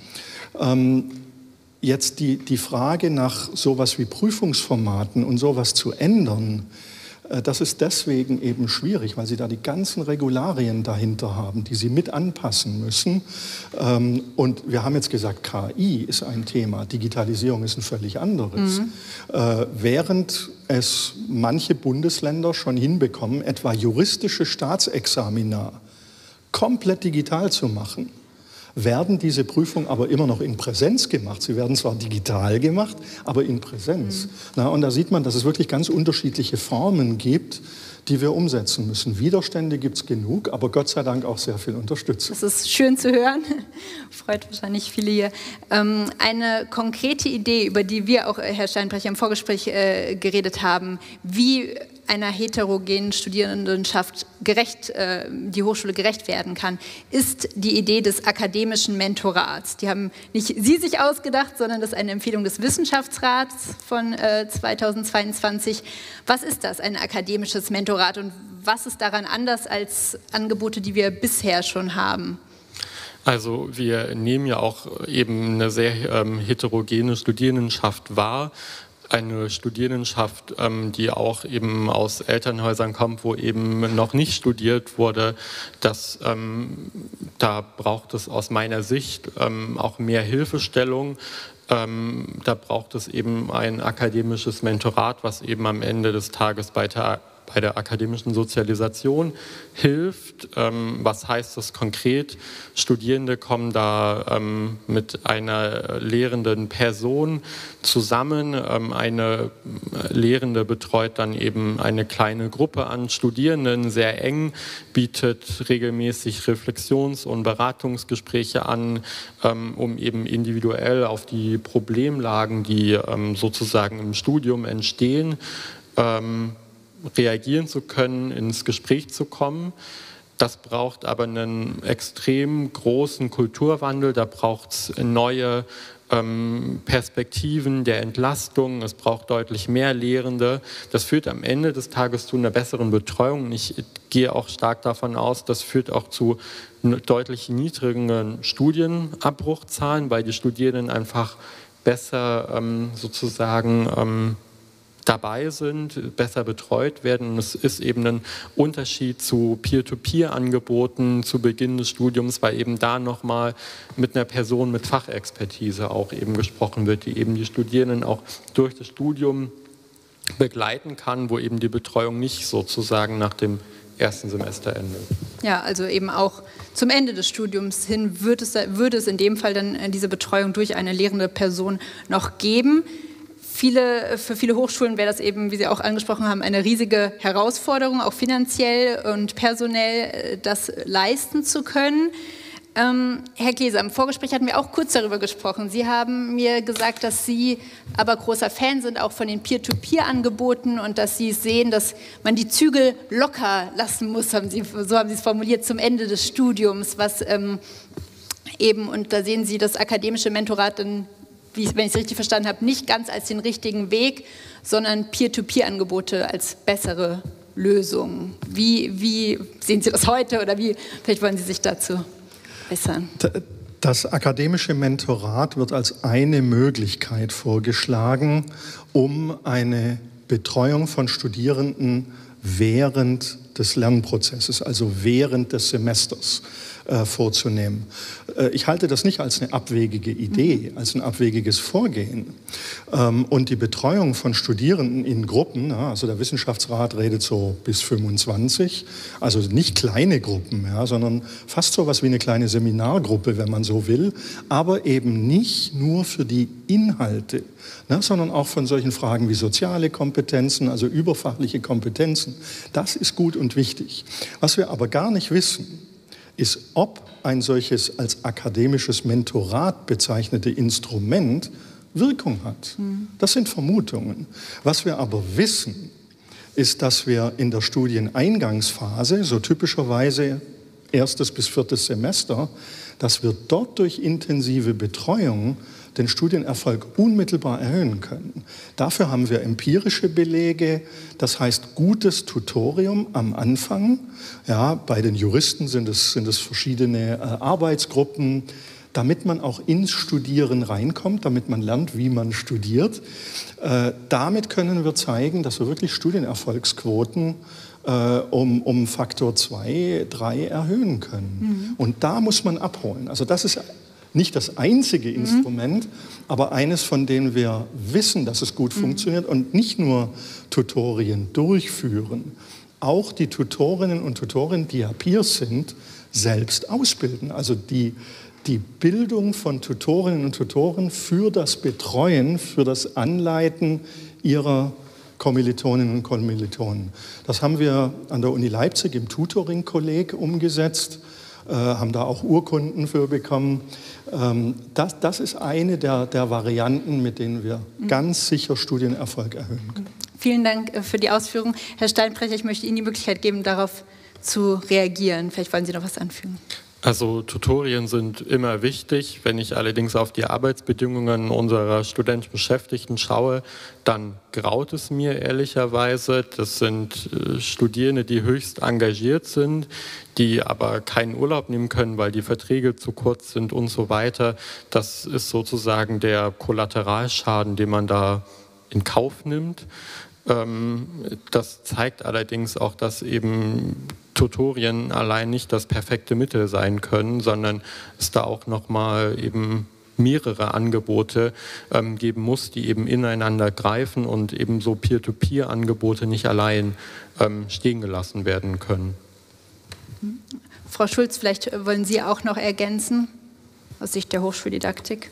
Jetzt die, die Frage nach sowas wie Prüfungsformaten und sowas zu ändern, das ist deswegen eben schwierig, weil Sie da die ganzen Regularien dahinter haben, die Sie mit anpassen müssen. Und wir haben jetzt gesagt, K I ist ein Thema, Digitalisierung ist ein völlig anderes. Mhm. Während es manche Bundesländer schon hinbekommen, etwa juristische Staatsexamina komplett digital zu machen, werden diese Prüfungen aber immer noch in Präsenz gemacht. Sie werden zwar digital gemacht, aber in Präsenz. Mhm. Na, und da sieht man, dass es wirklich ganz unterschiedliche Formen gibt, die wir umsetzen müssen. Widerstände gibt es genug, aber Gott sei Dank auch sehr viel Unterstützung. Das ist schön zu hören. Freut wahrscheinlich viele hier. Ähm, eine konkrete Idee, über die wir auch, Herr Steinbrecher, im Vorgespräch äh, geredet haben, wie einer heterogenen Studierendenschaft gerecht, äh, die Hochschule gerecht werden kann, ist die Idee des akademischen Mentorats. Die haben nicht Sie sich ausgedacht, sondern das ist eine Empfehlung des Wissenschaftsrats von äh, zweitausendzweiundzwanzig. Was ist das, ein akademisches Mentorat, und was ist daran anders als Angebote, die wir bisher schon haben? Also wir nehmen ja auch eben eine sehr ähm, heterogene Studierendenschaft wahr. Eine Studierendenschaft, ähm, die auch eben aus Elternhäusern kommt, wo eben noch nicht studiert wurde. Das, ähm, da braucht es aus meiner Sicht ähm, auch mehr Hilfestellung. Ähm, da braucht es eben ein akademisches Mentorat, was eben am Ende des Tages bei der bei der akademischen Sozialisation hilft. Ähm, was heißt das konkret? Studierende kommen da ähm, mit einer lehrenden Person zusammen. Ähm, eine Lehrende betreut dann eben eine kleine Gruppe an Studierenden, sehr eng, bietet regelmäßig Reflexions- und Beratungsgespräche an, ähm, um eben individuell auf die Problemlagen, die ähm, sozusagen im Studium entstehen, ähm, reagieren zu können, ins Gespräch zu kommen. Das braucht aber einen extrem großen Kulturwandel, da braucht es neue ähm, Perspektiven der Entlastung, es braucht deutlich mehr Lehrende. Das führt am Ende des Tages zu einer besseren Betreuung. Ich gehe auch stark davon aus, das führt auch zu deutlich niedrigeren Studienabbruchzahlen, weil die Studierenden einfach besser ähm, sozusagen ähm, dabei sind, besser betreut werden. Und es ist eben ein Unterschied zu Peer-to-Peer-Angeboten zu Beginn des Studiums, weil eben da nochmal mit einer Person mit Fachexpertise auch eben gesprochen wird, die eben die Studierenden auch durch das Studium begleiten kann, wo eben die Betreuung nicht sozusagen nach dem ersten Semester endet. Ja, also eben auch zum Ende des Studiums hin wird es, würde es in dem Fall dann diese Betreuung durch eine lehrende Person noch geben. Viele, für viele Hochschulen wäre das eben, wie Sie auch angesprochen haben, eine riesige Herausforderung, auch finanziell und personell das leisten zu können. Ähm, Herr Gläser, im Vorgespräch hatten wir auch kurz darüber gesprochen. Sie haben mir gesagt, dass Sie aber großer Fan sind, auch von den Peer-to-Peer-Angeboten und dass Sie sehen, dass man die Zügel locker lassen muss, haben Sie, so haben Sie es formuliert, zum Ende des Studiums, was ähm, eben, und da sehen Sie das akademische Mentorat dann, wie, wenn ich es richtig verstanden habe, nicht ganz als den richtigen Weg, sondern Peer-to-Peer-Angebote als bessere Lösung. Wie, wie sehen Sie das heute oder wie, vielleicht wollen Sie sich dazu äußern? Das akademische Mentorat wird als eine Möglichkeit vorgeschlagen, um eine Betreuung von Studierenden während des Lernprozesses, also während des Semesters, äh, vorzunehmen. Äh, ich halte das nicht als eine abwegige Idee, als ein abwegiges Vorgehen. Ähm, und die Betreuung von Studierenden in Gruppen, ja, also der Wissenschaftsrat redet so bis fünfundzwanzig, also nicht kleine Gruppen, ja, sondern fast so was wie eine kleine Seminargruppe, wenn man so will, aber eben nicht nur für die Inhalte, ne, sondern auch von solchen Fragen wie soziale Kompetenzen, also überfachliche Kompetenzen. Das ist gut und wichtig. Was wir aber gar nicht wissen, ist, ob ein solches als akademisches Mentorat bezeichnete Instrument Wirkung hat. Das sind Vermutungen. Was wir aber wissen, ist, dass wir in der Studieneingangsphase, so typischerweise erstes bis viertes Semester, dass wir dort durch intensive Betreuung den Studienerfolg unmittelbar erhöhen können. Dafür haben wir empirische Belege, das heißt gutes Tutorium am Anfang. Ja, bei den Juristen sind es, sind es verschiedene äh, Arbeitsgruppen, damit man auch ins Studieren reinkommt, damit man lernt, wie man studiert. Äh, damit können wir zeigen, dass wir wirklich Studienerfolgsquoten äh, um, um Faktor zwei, drei erhöhen können. Mhm. Und da muss man abholen. Also das ist nicht das einzige Instrument, mhm. aber eines, von dem wir wissen, dass es gut mhm. funktioniert und nicht nur Tutorien durchführen, auch die Tutorinnen und Tutoren, die ja Peers sind, selbst ausbilden. Also die, die Bildung von Tutorinnen und Tutoren für das Betreuen, für das Anleiten ihrer Kommilitoninnen und Kommilitonen. Das haben wir an der Uni Leipzig im Tutoring-Kolleg umgesetzt, äh, haben da auch Urkunden für bekommen. Ähm, das, das ist eine der, der Varianten, mit denen wir mhm. ganz sicher Studienerfolg erhöhen können. Vielen Dank für die Ausführung. Herr Steinbrecher, ich möchte Ihnen die Möglichkeit geben, darauf zu reagieren. Vielleicht wollen Sie noch was anfügen. Also Tutorien sind immer wichtig. Wenn ich allerdings auf die Arbeitsbedingungen unserer studentischen Beschäftigten schaue, dann graut es mir ehrlicherweise. Das sind äh, Studierende, die höchst engagiert sind, die aber keinen Urlaub nehmen können, weil die Verträge zu kurz sind und so weiter. Das ist sozusagen der Kollateralschaden, den man da in Kauf nimmt. Ähm, das zeigt allerdings auch, dass eben Tutorien allein nicht das perfekte Mittel sein können, sondern es da auch nochmal eben mehrere Angebote ähm, geben muss, die eben ineinander greifen und eben so Peer-to-Peer-Angebote nicht allein ähm, stehen gelassen werden können. Frau Schulz, vielleicht wollen Sie auch noch ergänzen aus Sicht der Hochschuldidaktik?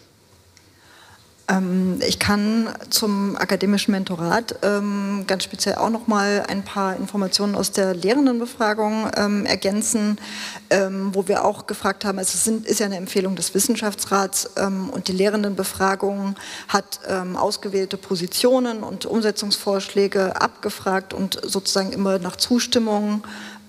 Ich kann zum akademischen Mentorat ähm, ganz speziell auch noch mal ein paar Informationen aus der Lehrendenbefragung ähm, ergänzen, ähm, wo wir auch gefragt haben, also es sind, ist ja eine Empfehlung des Wissenschaftsrats ähm, und die Lehrendenbefragung hat ähm, ausgewählte Positionen und Umsetzungsvorschläge abgefragt und sozusagen immer nach Zustimmung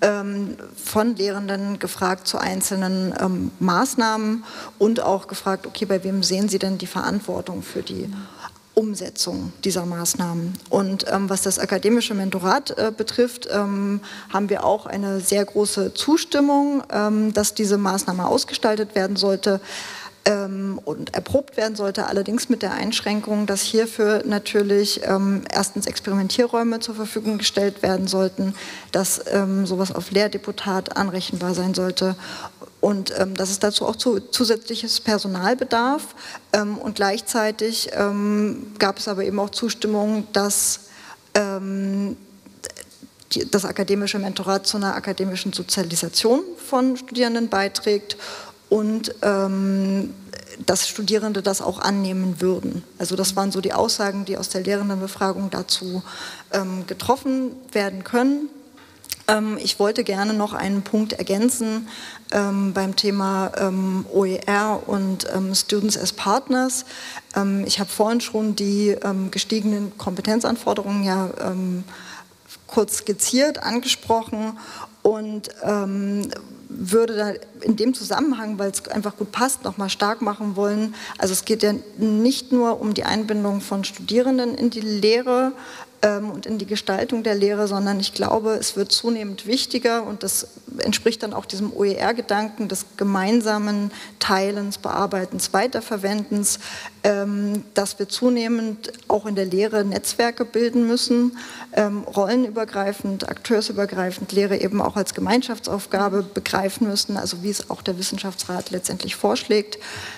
ähm, von Lehrenden gefragt zu einzelnen ähm, Maßnahmen und auch gefragt, okay, bei wem sehen Sie denn die Verantwortung für die Umsetzung dieser Maßnahmen. Und ähm, was das akademische Mentorat äh, betrifft, ähm, haben wir auch eine sehr große Zustimmung, ähm, dass diese Maßnahme ausgestaltet werden sollte ähm, und erprobt werden sollte, allerdings mit der Einschränkung, dass hierfür natürlich ähm, erstens Experimentierräume zur Verfügung gestellt werden sollten, dass ähm, sowas auf Lehrdeputat anrechenbar sein sollte und ähm, dass es dazu auch zu, zusätzliches Personal bedarf. Ähm, und gleichzeitig ähm, gab es aber eben auch Zustimmung, dass ähm, die, das akademische Mentorat zu einer akademischen Sozialisation von Studierenden beiträgt und ähm, dass Studierende das auch annehmen würden. Also das waren so die Aussagen, die aus der Lehrendenbefragung dazu ähm, getroffen werden können. Ich wollte gerne noch einen Punkt ergänzen ähm, beim Thema ähm, O E R und ähm, Students as Partners. Ähm, ich habe vorhin schon die ähm, gestiegenen Kompetenzanforderungen ja ähm, kurz skizziert, angesprochen und ähm, würde da in dem Zusammenhang, weil es einfach gut passt, nochmal stark machen wollen. Also es geht ja nicht nur um die Einbindung von Studierenden in die Lehre, und in die Gestaltung der Lehre, sondern ich glaube, es wird zunehmend wichtiger und das entspricht dann auch diesem O E R-Gedanken des gemeinsamen Teilens, Bearbeitens, Weiterverwendens, dass wir zunehmend auch in der Lehre Netzwerke bilden müssen, rollenübergreifend, akteursübergreifend Lehre eben auch als Gemeinschaftsaufgabe begreifen müssen, also wie es auch der Wissenschaftsrat letztendlich vorschlägt.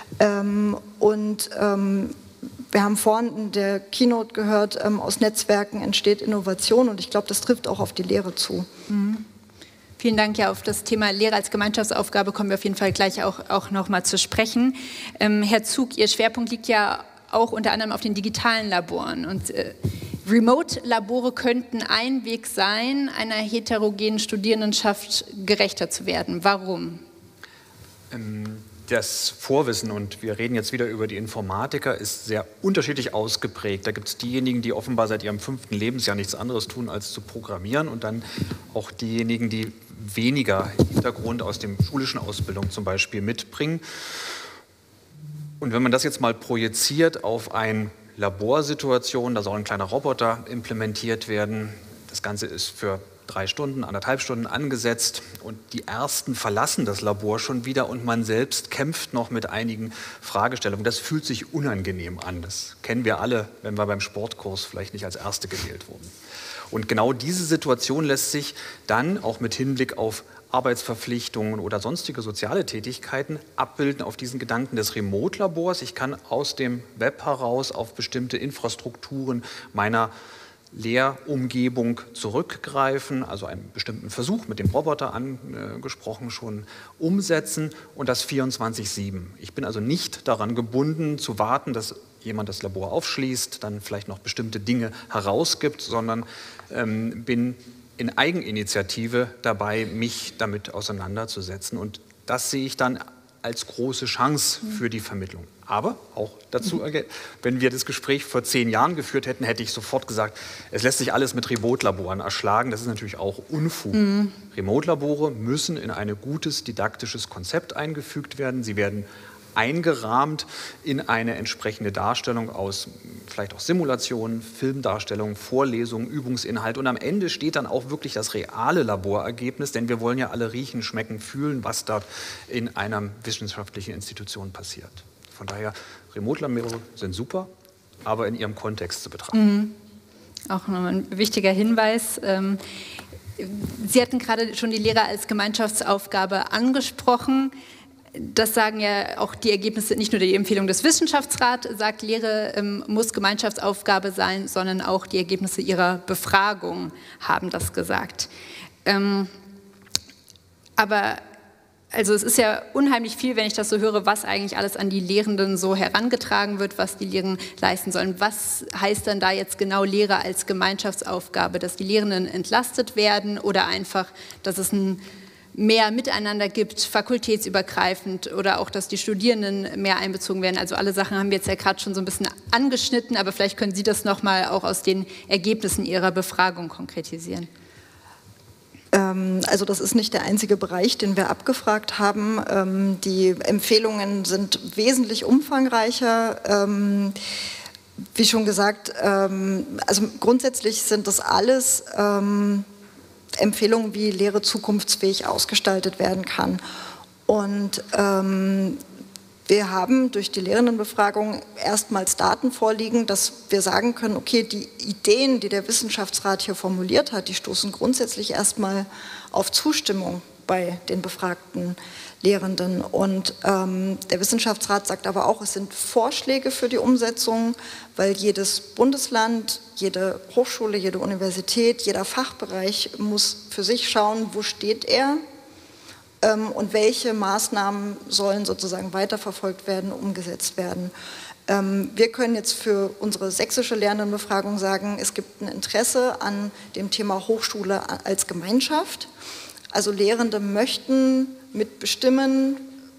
Und wir haben vorhin in der Keynote gehört, ähm, aus Netzwerken entsteht Innovation und ich glaube, das trifft auch auf die Lehre zu. Mhm. Vielen Dank. Ja, auf das Thema Lehre als Gemeinschaftsaufgabe kommen wir auf jeden Fall gleich auch, auch noch mal zu sprechen. Ähm, Herr Zug, Ihr Schwerpunkt liegt ja auch unter anderem auf den digitalen Laboren und äh, Remote-Labore könnten ein Weg sein, einer heterogenen Studierendenschaft gerechter zu werden. Warum? Ähm Das Vorwissen, und wir reden jetzt wieder über die Informatiker, ist sehr unterschiedlich ausgeprägt. Da gibt es diejenigen, die offenbar seit ihrem fünften Lebensjahr nichts anderes tun, als zu programmieren, und dann auch diejenigen, die weniger Hintergrund aus der schulischen Ausbildung zum Beispiel mitbringen. Und wenn man das jetzt mal projiziert auf eine Laborsituation, da soll ein kleiner Roboter implementiert werden. Das Ganze ist für drei Stunden, anderthalb Stunden angesetzt und die Ersten verlassen das Labor schon wieder und man selbst kämpft noch mit einigen Fragestellungen. Das fühlt sich unangenehm an. Das kennen wir alle, wenn wir beim Sportkurs vielleicht nicht als Erste gewählt wurden. Und genau diese Situation lässt sich dann auch mit Hinblick auf Arbeitsverpflichtungen oder sonstige soziale Tätigkeiten abbilden auf diesen Gedanken des Remote-Labors. Ich kann aus dem Web heraus auf bestimmte Infrastrukturen meiner Lehrumgebung zurückgreifen, also einen bestimmten Versuch mit dem Roboter angesprochen schon umsetzen und das vierundzwanzig sieben. Ich bin also nicht daran gebunden zu warten, dass jemand das Labor aufschließt, dann vielleicht noch bestimmte Dinge herausgibt, sondern ähm, bin in Eigeninitiative dabei, mich damit auseinanderzusetzen. Und das sehe ich dann als große Chance für die Vermittlung. Aber auch dazu, wenn wir das Gespräch vor zehn Jahren geführt hätten, hätte ich sofort gesagt, es lässt sich alles mit Remote-Laboren erschlagen. Das ist natürlich auch Unfug. Mhm. Remote-Labore müssen in ein gutes didaktisches Konzept eingefügt werden. Sie werden eingerahmt in eine entsprechende Darstellung aus vielleicht auch Simulationen, Filmdarstellungen, Vorlesungen, Übungsinhalt. Und am Ende steht dann auch wirklich das reale Laborergebnis, denn wir wollen ja alle riechen, schmecken, fühlen, was dort in einer wissenschaftlichen Institution passiert. Von daher, Remote-Labore sind super, aber in ihrem Kontext zu betrachten. Mhm. Auch nochmal ein wichtiger Hinweis. Sie hatten gerade schon die Lehre als Gemeinschaftsaufgabe angesprochen. Das sagen ja auch die Ergebnisse, nicht nur die Empfehlung des Wissenschaftsrats, sagt, Lehre ähm, muss Gemeinschaftsaufgabe sein, sondern auch die Ergebnisse ihrer Befragung haben das gesagt. Ähm, aber also es ist ja unheimlich viel, wenn ich das so höre, was eigentlich alles an die Lehrenden so herangetragen wird, was die Lehrenden leisten sollen. Was heißt dann da jetzt genau Lehre als Gemeinschaftsaufgabe, dass die Lehrenden entlastet werden oder einfach, dass es ein mehr Miteinander gibt, fakultätsübergreifend oder auch, dass die Studierenden mehr einbezogen werden. Also alle Sachen haben wir jetzt ja gerade schon so ein bisschen angeschnitten, aber vielleicht können Sie das nochmal auch aus den Ergebnissen Ihrer Befragung konkretisieren. Ähm, also das ist nicht der einzige Bereich, den wir abgefragt haben. Ähm, die Empfehlungen sind wesentlich umfangreicher. Ähm, wie schon gesagt, ähm, also grundsätzlich sind das alles ähm, Empfehlungen, wie Lehre zukunftsfähig ausgestaltet werden kann. Und ähm, wir haben durch die Lehrendenbefragung erstmals Daten vorliegen, dass wir sagen können, okay, die Ideen, die der Wissenschaftsrat hier formuliert hat, die stoßen grundsätzlich erstmal auf Zustimmung bei den befragten Lehrenden. Und ähm, der Wissenschaftsrat sagt aber auch, es sind Vorschläge für die Umsetzung, weil jedes Bundesland, jede Hochschule, jede Universität, jeder Fachbereich muss für sich schauen, wo steht er ähm, und welche Maßnahmen sollen sozusagen weiterverfolgt werden, umgesetzt werden. Ähm, wir können jetzt für unsere sächsische Lehrendenbefragung sagen, es gibt ein Interesse an dem Thema Hochschule als Gemeinschaft. Also Lehrende möchten mitbestimmen,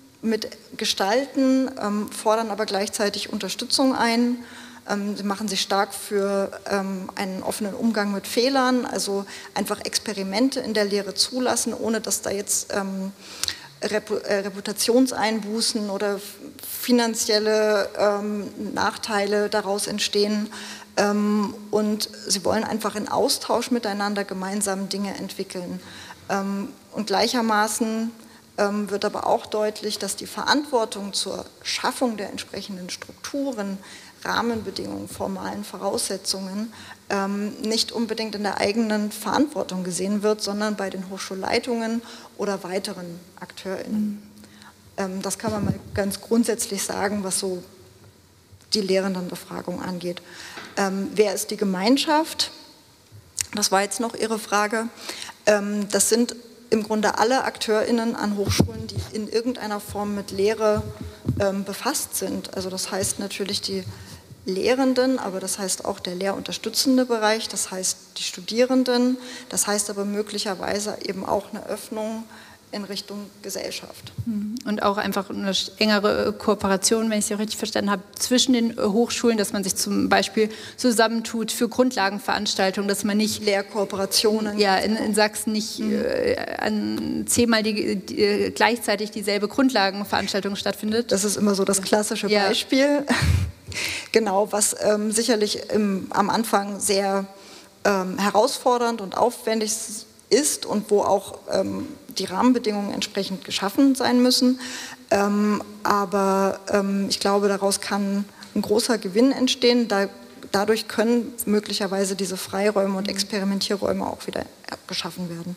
mitgestalten, ähm, fordern aber gleichzeitig Unterstützung ein. Ähm, sie machen sich stark für ähm, einen offenen Umgang mit Fehlern, also einfach Experimente in der Lehre zulassen, ohne dass da jetzt ähm, Repu äh, Reputationseinbußen oder finanzielle ähm, Nachteile daraus entstehen. Ähm, und sie wollen einfach in Austausch miteinander gemeinsam Dinge entwickeln. Ähm, und gleichermaßen ähm, wird aber auch deutlich, dass die Verantwortung zur Schaffung der entsprechenden Strukturen, Rahmenbedingungen, formalen Voraussetzungen ähm, nicht unbedingt in der eigenen Verantwortung gesehen wird, sondern bei den Hochschulleitungen oder weiteren AkteurInnen. Mhm. Ähm, das kann man mal ganz grundsätzlich sagen, was so die Lehrendenbefragung angeht. Ähm, wer ist die Gemeinschaft? Das war jetzt noch Ihre Frage. Ähm, das sind im Grunde alle AkteurInnen an Hochschulen, die in irgendeiner Form mit Lehre ähm, befasst sind. Also das heißt natürlich die Lehrenden, aber das heißt auch der lehrunterstützende Bereich, das heißt die Studierenden, das heißt aber möglicherweise eben auch eine Öffnung in Richtung Gesellschaft. Und auch einfach eine engere Kooperation, wenn ich Sie richtig verstanden habe, zwischen den Hochschulen, dass man sich zum Beispiel zusammentut für Grundlagenveranstaltungen, dass man nicht Lehrkooperationen, ja, in, in Sachsen nicht mhm. äh, an zehnmal die, die, gleichzeitig dieselbe Grundlagenveranstaltung stattfindet. Das ist immer so das klassische ja. Beispiel. Genau, was ähm, sicherlich im, am Anfang sehr ähm, herausfordernd und aufwendig ist und wo auch ähm, die Rahmenbedingungen entsprechend geschaffen sein müssen. Ähm, aber ähm, ich glaube, daraus kann ein großer Gewinn entstehen. Da, dadurch können möglicherweise diese Freiräume und Experimentierräume auch wieder geschaffen werden.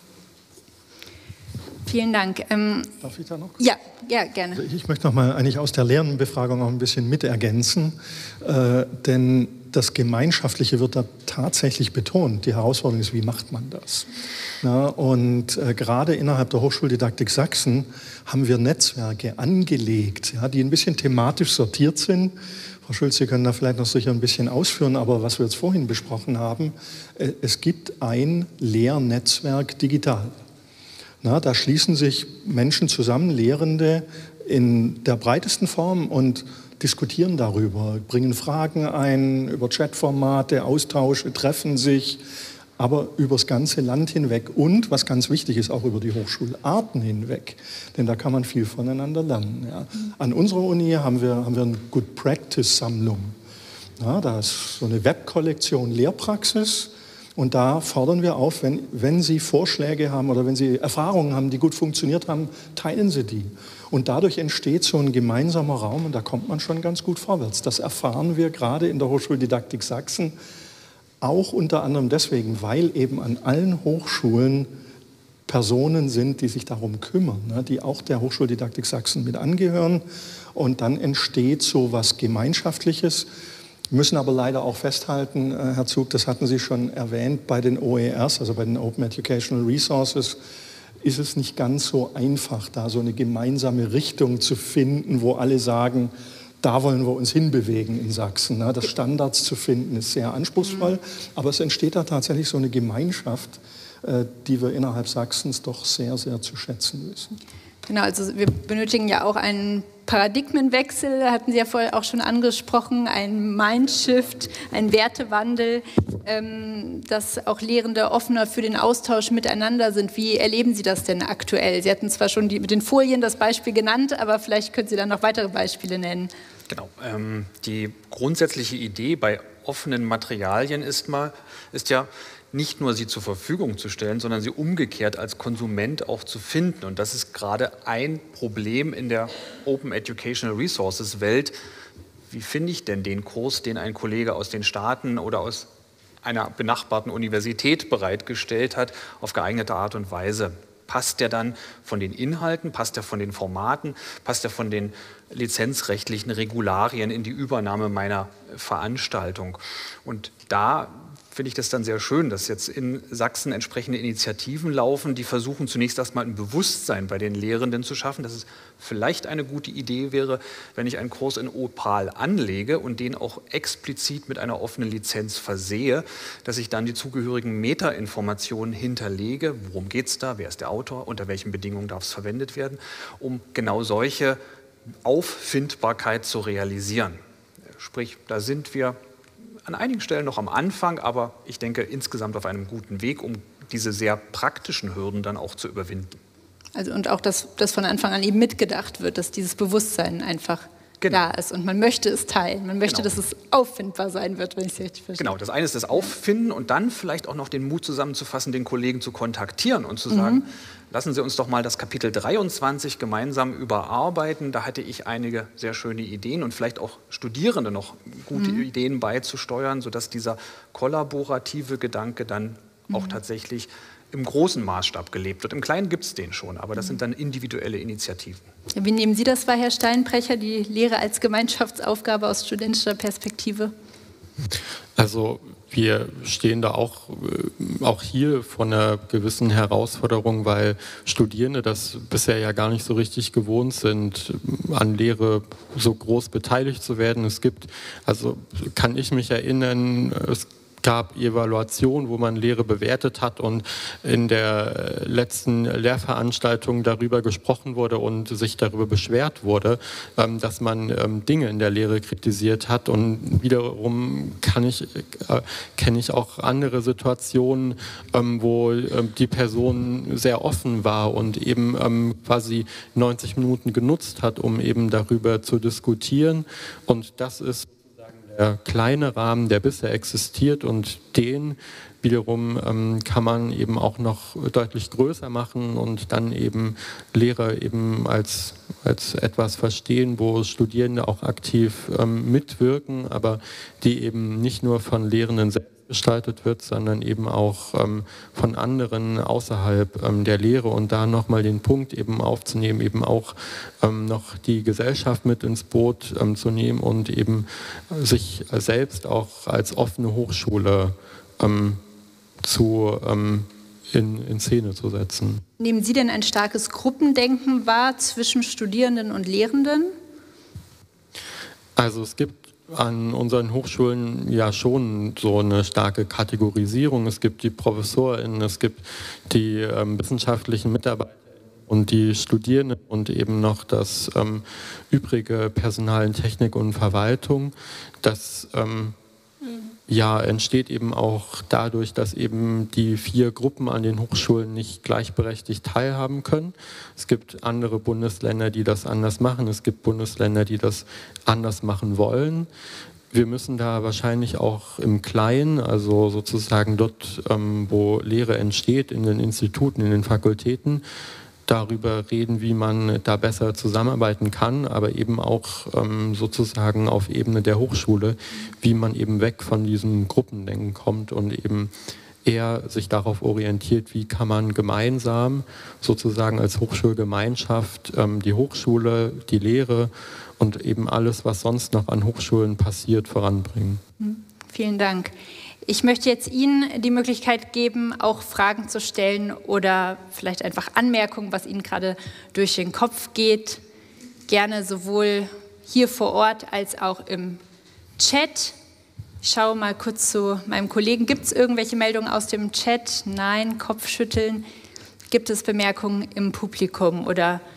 Vielen Dank. Ähm, Darf ich da noch? Ja, ja, gerne. Also ich möchte noch mal eigentlich aus der Lehrendenbefragung auch ein bisschen mit ergänzen, äh, denn das Gemeinschaftliche wird da tatsächlich betont. Die Herausforderung ist, wie macht man das? Na, und äh, gerade innerhalb der Hochschuldidaktik Sachsen haben wir Netzwerke angelegt, ja, die ein bisschen thematisch sortiert sind. Frau Schulz, Sie können da vielleicht noch sicher ein bisschen ausführen, aber was wir jetzt vorhin besprochen haben, äh, es gibt ein Lehrnetzwerk digital. Na, da schließen sich Menschen zusammen, Lehrende in der breitesten Form und diskutieren darüber, bringen Fragen ein, über Chatformate, Austausche, treffen sich, aber übers ganze Land hinweg und, was ganz wichtig ist, auch über die Hochschularten hinweg, denn da kann man viel voneinander lernen. Ja. An unserer Uni haben wir, haben wir eine Good Practice-Sammlung. Ja, da ist so eine Webkollektion Lehrpraxis. Und da fordern wir auf, wenn, wenn Sie Vorschläge haben oder wenn Sie Erfahrungen haben, die gut funktioniert haben, teilen Sie die. Und dadurch entsteht so ein gemeinsamer Raum und da kommt man schon ganz gut vorwärts. Das erfahren wir gerade in der Hochschuldidaktik Sachsen, auch unter anderem deswegen, weil eben an allen Hochschulen Personen sind, die sich darum kümmern, ne, die auch der Hochschuldidaktik Sachsen mit angehören. Und dann entsteht so was Gemeinschaftliches. Wir müssen aber leider auch festhalten, Herr Zug, das hatten Sie schon erwähnt, bei den O E Rs, also bei den Open Educational Resources, ist es nicht ganz so einfach, da so eine gemeinsame Richtung zu finden, wo alle sagen, da wollen wir uns hinbewegen in Sachsen. Das Standards zu finden ist sehr anspruchsvoll, aber es entsteht da tatsächlich so eine Gemeinschaft, die wir innerhalb Sachsens doch sehr, sehr zu schätzen wissen. Genau, also wir benötigen ja auch einen Paradigmenwechsel, hatten Sie ja vorher auch schon angesprochen, ein Mindshift, ein Wertewandel, ähm, dass auch Lehrende offener für den Austausch miteinander sind. Wie erleben Sie das denn aktuell? Sie hatten zwar schon die, mit den Folien das Beispiel genannt, aber vielleicht können Sie dann noch weitere Beispiele nennen. Genau. Ähm, die grundsätzliche Idee bei offenen Materialien ist, mal, ist ja, nicht nur sie zur Verfügung zu stellen, sondern sie umgekehrt als Konsument auch zu finden. Und das ist gerade ein Problem in der Open Educational Resources Welt. Wie finde ich denn den Kurs, den ein Kollege aus den Staaten oder aus einer benachbarten Universität bereitgestellt hat, auf geeignete Art und Weise? Passt der dann von den Inhalten, passt der von den Formaten, passt der von den lizenzrechtlichen Regularien in die Übernahme meiner Veranstaltung? Und da finde ich das dann sehr schön, dass jetzt in Sachsen entsprechende Initiativen laufen, die versuchen zunächst erstmal ein Bewusstsein bei den Lehrenden zu schaffen, dass es vielleicht eine gute Idee wäre, wenn ich einen Kurs in Opal anlege und den auch explizit mit einer offenen Lizenz versehe, dass ich dann die zugehörigen Metainformationen hinterlege, worum geht es da, wer ist der Autor, unter welchen Bedingungen darf es verwendet werden, um genau solche Auffindbarkeit zu realisieren. Sprich, da sind wir an einigen Stellen noch am Anfang, aber ich denke insgesamt auf einem guten Weg, um diese sehr praktischen Hürden dann auch zu überwinden. Also und auch, dass das von Anfang an eben mitgedacht wird, dass dieses Bewusstsein einfach genau. da ist und man möchte es teilen, man möchte, genau. dass es auffindbar sein wird, wenn ich es richtig verstehe. Genau, das eine ist das Auffinden und dann vielleicht auch noch den Mut zusammenzufassen, den Kollegen zu kontaktieren und zu sagen, mhm. lassen Sie uns doch mal das Kapitel dreiundzwanzig gemeinsam überarbeiten. Da hatte ich einige sehr schöne Ideen und vielleicht auch Studierende noch gute mhm. Ideen beizusteuern, sodass dieser kollaborative Gedanke dann mhm. auch tatsächlich im großen Maßstab gelebt wird. Im Kleinen gibt es den schon, aber das mhm. sind dann individuelle Initiativen. Wie nehmen Sie das wahr, Herr Steinbrecher, die Lehre als Gemeinschaftsaufgabe aus studentischer Perspektive? Also wir stehen da auch, auch hier vor einer gewissen Herausforderung, weil Studierende das bisher ja gar nicht so richtig gewohnt sind, an Lehre so groß beteiligt zu werden. Es gibt, also kann ich mich erinnern, es gab Evaluationen, wo man Lehre bewertet hat und in der letzten Lehrveranstaltung darüber gesprochen wurde und sich darüber beschwert wurde, dass man Dinge in der Lehre kritisiert hat. Und wiederum kann ich, äh, kenne ich auch andere Situationen, ähm, wo ähm, die Person sehr offen war und eben ähm, quasi neunzig Minuten genutzt hat, um eben darüber zu diskutieren. Und das ist der kleine Rahmen, der bisher existiert, und den wiederum ähm, kann man eben auch noch deutlich größer machen und dann eben Lehre eben als, als etwas verstehen, wo Studierende auch aktiv ähm, mitwirken, aber die eben nicht nur von Lehrenden selbst gestaltet wird, sondern eben auch ähm, von anderen außerhalb ähm, der Lehre, und da nochmal den Punkt eben aufzunehmen, eben auch ähm, noch die Gesellschaft mit ins Boot ähm, zu nehmen und eben sich selbst auch als offene Hochschule ähm, zu, ähm, in, in Szene zu setzen. Nehmen Sie denn ein starkes Gruppendenken wahr zwischen Studierenden und Lehrenden? Also es gibt an unseren Hochschulen ja schon so eine starke Kategorisierung. Es gibt die ProfessorInnen, es gibt die ähm, wissenschaftlichen Mitarbeiter und die Studierenden und eben noch das ähm, übrige Personal in Technik und Verwaltung. Das ähm, ja, entsteht eben auch dadurch, dass eben die vier Gruppen an den Hochschulen nicht gleichberechtigt teilhaben können. Es gibt andere Bundesländer, die das anders machen. Es gibt Bundesländer, die das anders machen wollen. Wir müssen da wahrscheinlich auch im Kleinen, also sozusagen dort, ähm, wo Lehre entsteht, in den Instituten, in den Fakultäten, darüber reden, wie man da besser zusammenarbeiten kann, aber eben auch ähm, sozusagen auf Ebene der Hochschule, wie man eben weg von diesem Gruppendenken kommt und eben eher sich darauf orientiert, wie kann man gemeinsam sozusagen als Hochschulgemeinschaft ähm, die Hochschule, die Lehre und eben alles, was sonst noch an Hochschulen passiert, voranbringen. Vielen Dank. Ich möchte jetzt Ihnen die Möglichkeit geben, auch Fragen zu stellen oder vielleicht einfach Anmerkungen, was Ihnen gerade durch den Kopf geht. Gerne sowohl hier vor Ort als auch im Chat. Ich schaue mal kurz zu meinem Kollegen. Gibt es irgendwelche Meldungen aus dem Chat? Nein, Kopfschütteln. Gibt es Bemerkungen im Publikum oder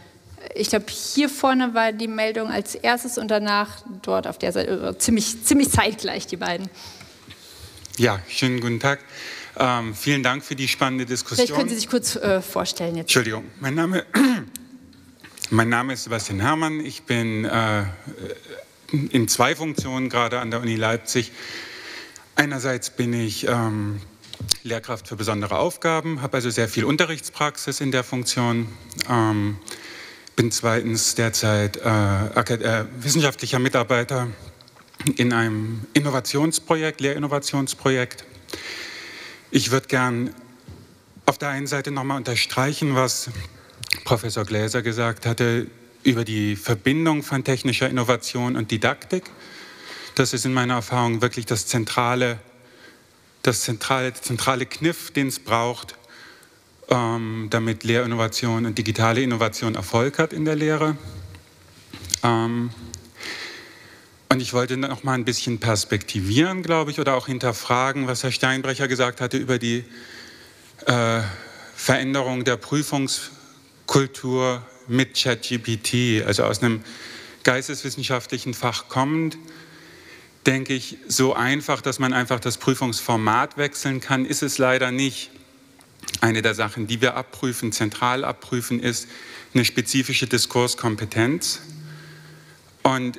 ich glaube, hier vorne war die Meldung als erstes und danach dort auf der Seite, ziemlich, ziemlich zeitgleich die beiden. Ja, schönen guten Tag. Ähm, vielen Dank für die spannende Diskussion. Vielleicht können Sie sich kurz äh, vorstellen jetzt. Entschuldigung, mein Name, mein Name ist Sebastian Herrmann. Ich bin äh, in zwei Funktionen gerade an der Uni Leipzig. Einerseits bin ich ähm, Lehrkraft für besondere Aufgaben, habe also sehr viel Unterrichtspraxis in der Funktion. Ähm, bin zweitens derzeit äh, äh, wissenschaftlicher Mitarbeiter in einem Innovationsprojekt, Lehrinnovationsprojekt. Ich würde gern auf der einen Seite nochmal unterstreichen, was Professor Gläser gesagt hatte über die Verbindung von technischer Innovation und Didaktik. Das ist in meiner Erfahrung wirklich das zentrale, das zentrale, zentrale Kniff, den es braucht, ähm, damit Lehrinnovation und digitale Innovation Erfolg hat in der Lehre. Ähm, Und ich wollte noch mal ein bisschen perspektivieren, glaube ich, oder auch hinterfragen, was Herr Steinbrecher gesagt hatte über die äh, Veränderung der Prüfungskultur mit ChatGPT. Also aus einem geisteswissenschaftlichen Fach kommend, denke ich, so einfach, dass man einfach das Prüfungsformat wechseln kann, ist es leider nicht. Eine der Sachen, die wir abprüfen, zentral abprüfen, ist eine spezifische Diskurskompetenz. Und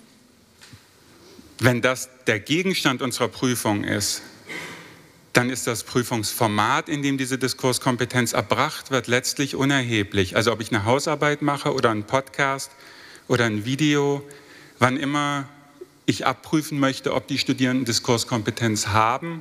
wenn das der Gegenstand unserer Prüfung ist, dann ist das Prüfungsformat, in dem diese Diskurskompetenz erbracht wird, letztlich unerheblich. Also ob ich eine Hausarbeit mache oder einen Podcast oder ein Video, wann immer ich abprüfen möchte, ob die Studierenden Diskurskompetenz haben,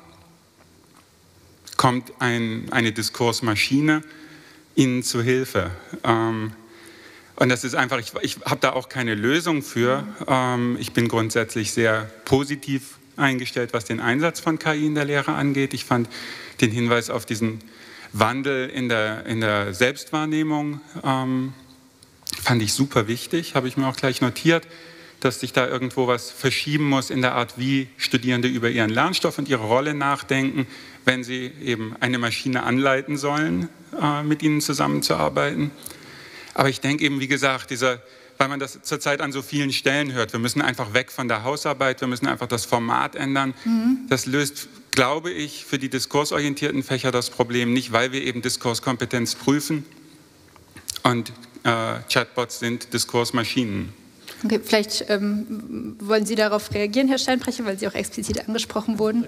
kommt ein, eine Diskursmaschine ihnen zu Hilfe. Ähm, Und das ist einfach, ich, ich habe da auch keine Lösung für. Ähm, ich bin grundsätzlich sehr positiv eingestellt, was den Einsatz von K I in der Lehre angeht. Ich fand den Hinweis auf diesen Wandel in der, in der Selbstwahrnehmung, ähm, fand ich super wichtig, habe ich mir auch gleich notiert, dass sich da irgendwo was verschieben muss in der Art, wie Studierende über ihren Lernstoff und ihre Rolle nachdenken, wenn sie eben eine Maschine anleiten sollen, äh, mit ihnen zusammenzuarbeiten. Aber ich denke eben, wie gesagt, dieser, weil man das zurzeit an so vielen Stellen hört, wir müssen einfach weg von der Hausarbeit, wir müssen einfach das Format ändern. Mhm. Das löst, glaube ich, für die diskursorientierten Fächer das Problem nicht, weil wir eben Diskurskompetenz prüfen und äh, Chatbots sind Diskursmaschinen. Okay, vielleicht ähm, wollen Sie darauf reagieren, Herr Steinbrecher, weil Sie auch explizit angesprochen wurden.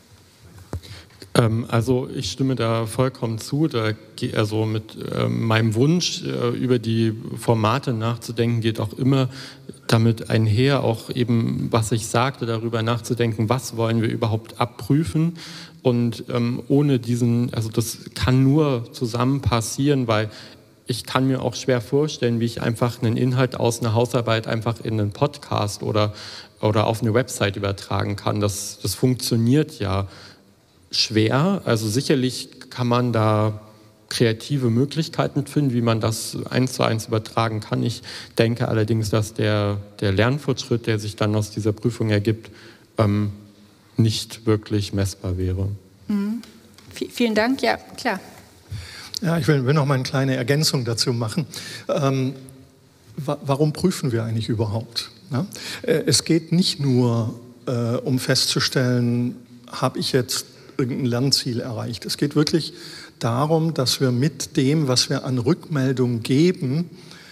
Also ich stimme da vollkommen zu. Da, also mit äh, meinem Wunsch, äh, über die Formate nachzudenken, geht auch immer damit einher, auch eben, was ich sagte, darüber nachzudenken, was wollen wir überhaupt abprüfen. Und ähm, ohne diesen, also das kann nur zusammen passieren, weil ich kann mir auch schwer vorstellen, wie ich einfach einen Inhalt aus einer Hausarbeit einfach in einen Podcast oder, oder auf eine Website übertragen kann. Das, das funktioniert ja schwer. Also sicherlich kann man da kreative Möglichkeiten finden, wie man das eins zu eins übertragen kann. Ich denke allerdings, dass der, der Lernfortschritt, der sich dann aus dieser Prüfung ergibt, ähm, nicht wirklich messbar wäre. Mhm. V- vielen Dank. Ja, klar. Ja, ich will, will noch mal eine kleine Ergänzung dazu machen. Ähm, wa- warum prüfen wir eigentlich überhaupt? Ja? Äh, es geht nicht nur äh, um festzustellen, habe ich jetzt irgendein Lernziel erreicht. Es geht wirklich darum, dass wir mit dem, was wir an Rückmeldung geben,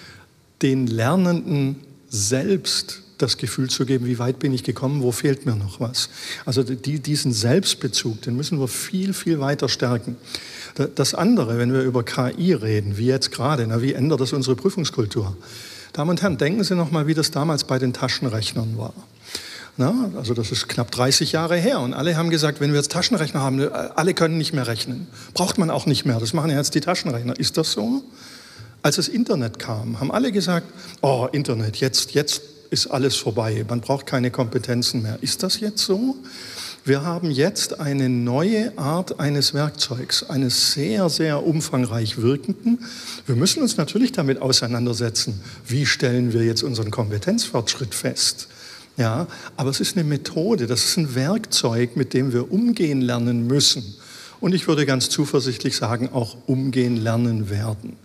den Lernenden selbst das Gefühl zu geben, wie weit bin ich gekommen, wo fehlt mir noch was. Also die, diesen Selbstbezug, den müssen wir viel, viel weiter stärken. Das andere, wenn wir über K I reden, wie jetzt gerade, na, wie ändert das unsere Prüfungskultur? Damen und Herren, denken Sie noch mal, wie das damals bei den Taschenrechnern war. Na, also das ist knapp dreißig Jahre her und alle haben gesagt, wenn wir jetzt Taschenrechner haben, alle können nicht mehr rechnen. Braucht man auch nicht mehr, das machen ja jetzt die Taschenrechner. Ist das so? Als das Internet kam, haben alle gesagt, oh Internet, jetzt, jetzt ist alles vorbei, man braucht keine Kompetenzen mehr. Ist das jetzt so? Wir haben jetzt eine neue Art eines Werkzeugs, eines sehr, sehr umfangreich wirkenden. Wir müssen uns natürlich damit auseinandersetzen, wie stellen wir jetzt unseren Kompetenzfortschritt fest. Ja, aber es ist eine Methode, das ist ein Werkzeug, mit dem wir umgehen lernen müssen. Und ich würde ganz zuversichtlich sagen, auch umgehen lernen werden.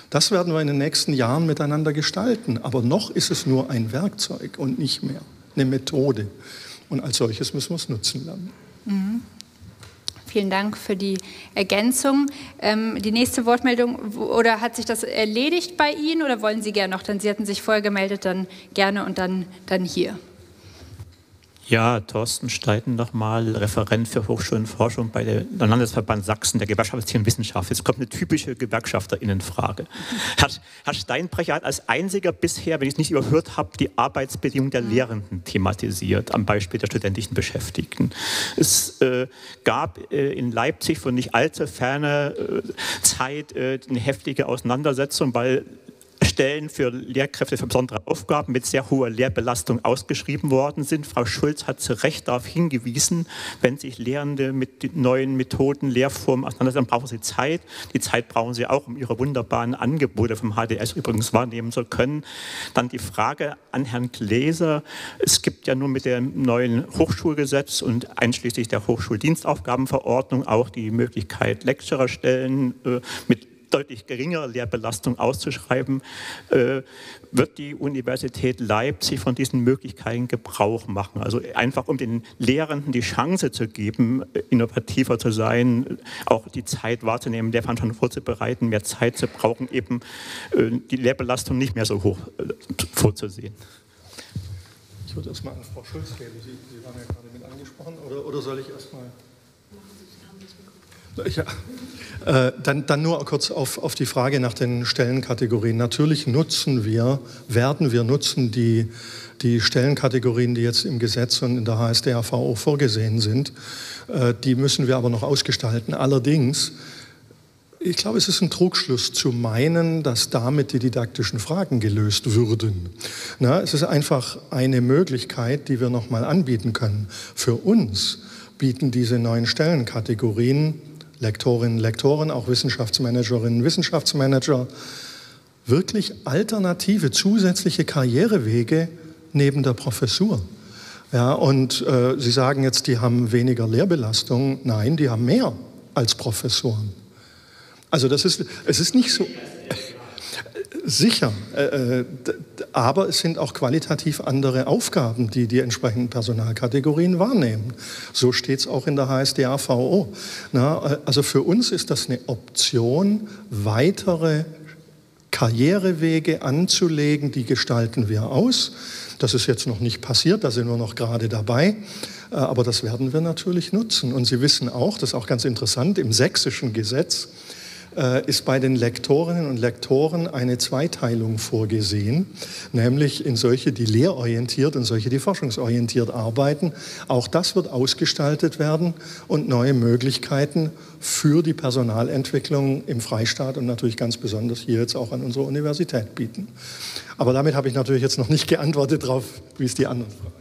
Das werden wir in den nächsten Jahren miteinander gestalten. Aber noch ist es nur ein Werkzeug und nicht mehr eine Methode. Und als solches müssen wir es nutzen lernen. Mhm. Vielen Dank für die Ergänzung. Ähm, die nächste Wortmeldung, oder hat sich das erledigt bei Ihnen oder wollen Sie gerne noch? Dann Sie hatten sich vorher gemeldet, dann gerne und dann, dann hier. Ja, Thorsten Steiten nochmal, Referent für Hochschulenforschung bei der Landesverband Sachsen, der Gewerkschaftlichen Wissenschaft. Jetzt kommt eine typische Gewerkschafterinnenfrage. Herr, Herr Steinbrecher hat als einziger bisher, wenn ich es nicht überhört habe, die Arbeitsbedingungen der Lehrenden thematisiert, am Beispiel der studentischen Beschäftigten. Es äh, gab äh, in Leipzig von nicht allzu ferner äh, Zeit äh, eine heftige Auseinandersetzung, weil Stellen für Lehrkräfte für besondere Aufgaben mit sehr hoher Lehrbelastung ausgeschrieben worden sind. Frau Schulz hat zu Recht darauf hingewiesen, wenn sich Lehrende mit neuen Methoden, Lehrformen auseinandersetzen, brauchen sie Zeit. Die Zeit brauchen sie auch, um ihre wunderbaren Angebote vom H D S übrigens wahrnehmen zu können. Dann die Frage an Herrn Gläser. Es gibt ja nun mit dem neuen Hochschulgesetz und einschließlich der Hochschuldienstaufgabenverordnung auch die Möglichkeit, Lecturerstellen äh, mit deutlich geringere Lehrbelastung auszuschreiben. Äh, wird die Universität Leipzig von diesen Möglichkeiten Gebrauch machen? Also einfach, um den Lehrenden die Chance zu geben, innovativer zu sein, auch die Zeit wahrzunehmen, Lehrveranstaltungen vorzubereiten, mehr Zeit zu brauchen, eben äh, die Lehrbelastung nicht mehr so hoch äh, vorzusehen. Ich würde erstmal an Frau Schulz geben. Sie, Sie waren ja gerade mit angesprochen. Oder, oder soll ich erstmal... Ja, äh, dann, dann nur kurz auf, auf die Frage nach den Stellenkategorien. Natürlich nutzen wir, werden wir nutzen die, die Stellenkategorien, die jetzt im Gesetz und in der H S D A V O vorgesehen sind. Äh, die müssen wir aber noch ausgestalten. Allerdings, ich glaube, es ist ein Trugschluss zu meinen, dass damit die didaktischen Fragen gelöst würden. Na, es ist einfach eine Möglichkeit, die wir noch mal anbieten können. Für uns bieten diese neuen Stellenkategorien Lektorinnen, Lektoren, auch Wissenschaftsmanagerinnen, Wissenschaftsmanager, wirklich alternative, zusätzliche Karrierewege neben der Professur. Ja, und äh, Sie sagen jetzt, die haben weniger Lehrbelastung. Nein, die haben mehr als Professoren. Also das ist, es ist nicht so... Sicher, äh, aber es sind auch qualitativ andere Aufgaben, die die entsprechenden Personalkategorien wahrnehmen. So steht es auch in der H S D A V O. Na, also für uns ist das eine Option, weitere Karrierewege anzulegen, die gestalten wir aus. Das ist jetzt noch nicht passiert, da sind wir noch gerade dabei, aber das werden wir natürlich nutzen. Und Sie wissen auch, das ist auch ganz interessant, im sächsischen Gesetz ist bei den Lektorinnen und Lektoren eine Zweiteilung vorgesehen, nämlich in solche, die lehrorientiert und solche, die forschungsorientiert arbeiten. Auch das wird ausgestaltet werden und neue Möglichkeiten für die Personalentwicklung im Freistaat und natürlich ganz besonders hier jetzt auch an unserer Universität bieten. Aber damit habe ich natürlich jetzt noch nicht geantwortet darauf, wie es die anderen fragen.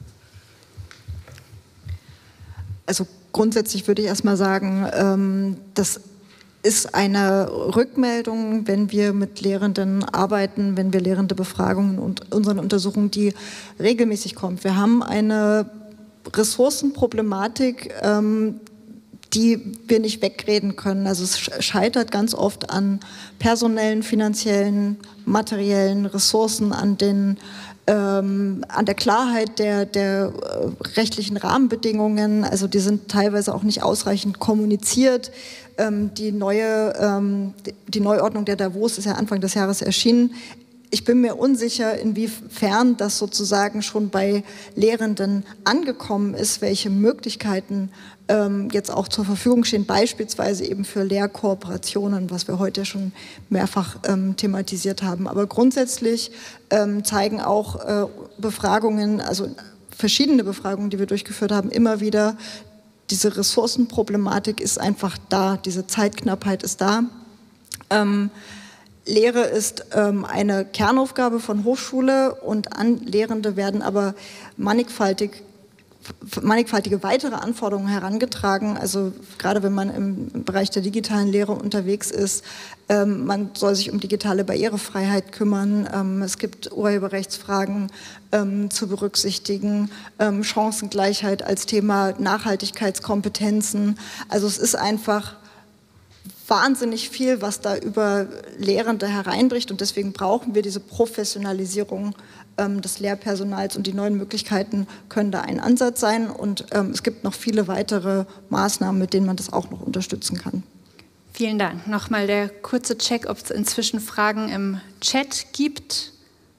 Also grundsätzlich würde ich erstmal sagen, ähm, dass ist eine Rückmeldung, wenn wir mit Lehrenden arbeiten, wenn wir Lehrende Befragungen und unseren Untersuchungen, die regelmäßig kommt. Wir haben eine Ressourcenproblematik, ähm, die wir nicht wegreden können. Also es scheitert ganz oft an personellen, finanziellen, materiellen Ressourcen, an den Ähm, an der Klarheit der, der äh, rechtlichen Rahmenbedingungen, also die sind teilweise auch nicht ausreichend kommuniziert. Ähm, die, neue, ähm, die Neuordnung der Davos ist ja Anfang des Jahres erschienen. Ich bin mir unsicher, inwiefern das sozusagen schon bei Lehrenden angekommen ist, welche Möglichkeiten ähm, jetzt auch zur Verfügung stehen, beispielsweise eben für Lehrkooperationen, was wir heute schon mehrfach ähm, thematisiert haben. Aber grundsätzlich ähm, zeigen auch äh, Befragungen, also verschiedene Befragungen, die wir durchgeführt haben, immer wieder, diese Ressourcenproblematik ist einfach da, diese Zeitknappheit ist da. Ähm, Lehre ist ähm, eine Kernaufgabe von Hochschule und an Lehrende werden aber mannigfaltig, mannigfaltige weitere Anforderungen herangetragen. Also gerade wenn man im Bereich der digitalen Lehre unterwegs ist, ähm, man soll sich um digitale Barrierefreiheit kümmern. Ähm, es gibt Urheberrechtsfragen ähm, zu berücksichtigen, ähm, Chancengleichheit als Thema, Nachhaltigkeitskompetenzen. Also es ist einfach wahnsinnig viel, was da über Lehrende hereinbricht und deswegen brauchen wir diese Professionalisierung ähm, des Lehrpersonals und die neuen Möglichkeiten können da ein Ansatz sein und ähm, es gibt noch viele weitere Maßnahmen, mit denen man das auch noch unterstützen kann. Vielen Dank. Nochmal der kurze Check, ob es inzwischen Fragen im Chat gibt.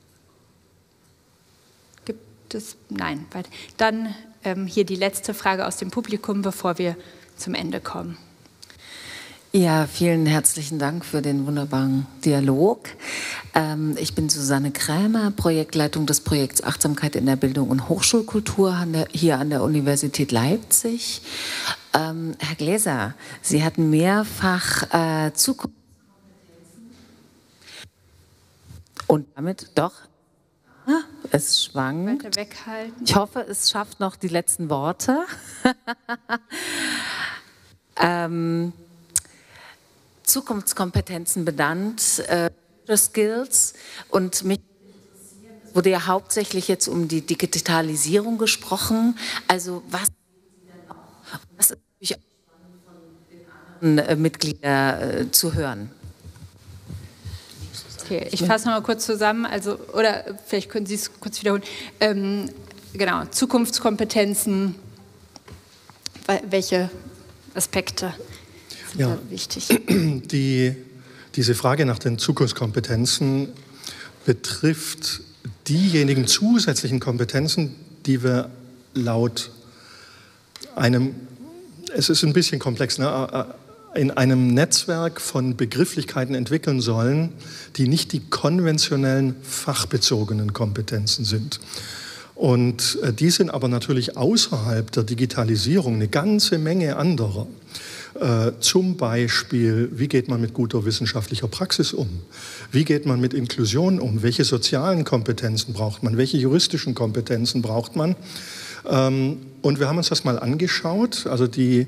Gibt es? Nein. Dann ähm, hier die letzte Frage aus dem Publikum, bevor wir zum Ende kommen. Ja, vielen herzlichen Dank für den wunderbaren Dialog. Ähm, ich bin Susanne Krämer, Projektleitung des Projekts Achtsamkeit in der Bildung und Hochschulkultur an der, hier an der Universität Leipzig. Ähm, Herr Gläser, Sie hatten mehrfach äh, Zukunftskompetenzen und damit doch, ah, es schwankt. Weiter weghalten. Ich hoffe, es schafft noch die letzten Worte. ähm, Zukunftskompetenzen benannt, äh, Skills und mich wurde ja hauptsächlich jetzt um die Digitalisierung gesprochen. Also was, was ist natürlich auch von den anderen äh, Mitgliedern äh, zu hören? Okay, ich fasse noch mal kurz zusammen, also oder vielleicht können Sie es kurz wiederholen. Ähm, genau, Zukunftskompetenzen, welche Aspekte? Ja, wichtig. Die, diese Frage nach den Zukunftskompetenzen betrifft diejenigen zusätzlichen Kompetenzen, die wir laut einem, es ist ein bisschen komplex, ne, in einem Netzwerk von Begrifflichkeiten entwickeln sollen, die nicht die konventionellen fachbezogenen Kompetenzen sind. Und die sind aber natürlich außerhalb der Digitalisierung eine ganze Menge anderer. Äh, zum Beispiel, wie geht man mit guter wissenschaftlicher Praxis um? Wie geht man mit Inklusion um? Welche sozialen Kompetenzen braucht man? Welche juristischen Kompetenzen braucht man? Ähm, und wir haben uns das mal angeschaut, also die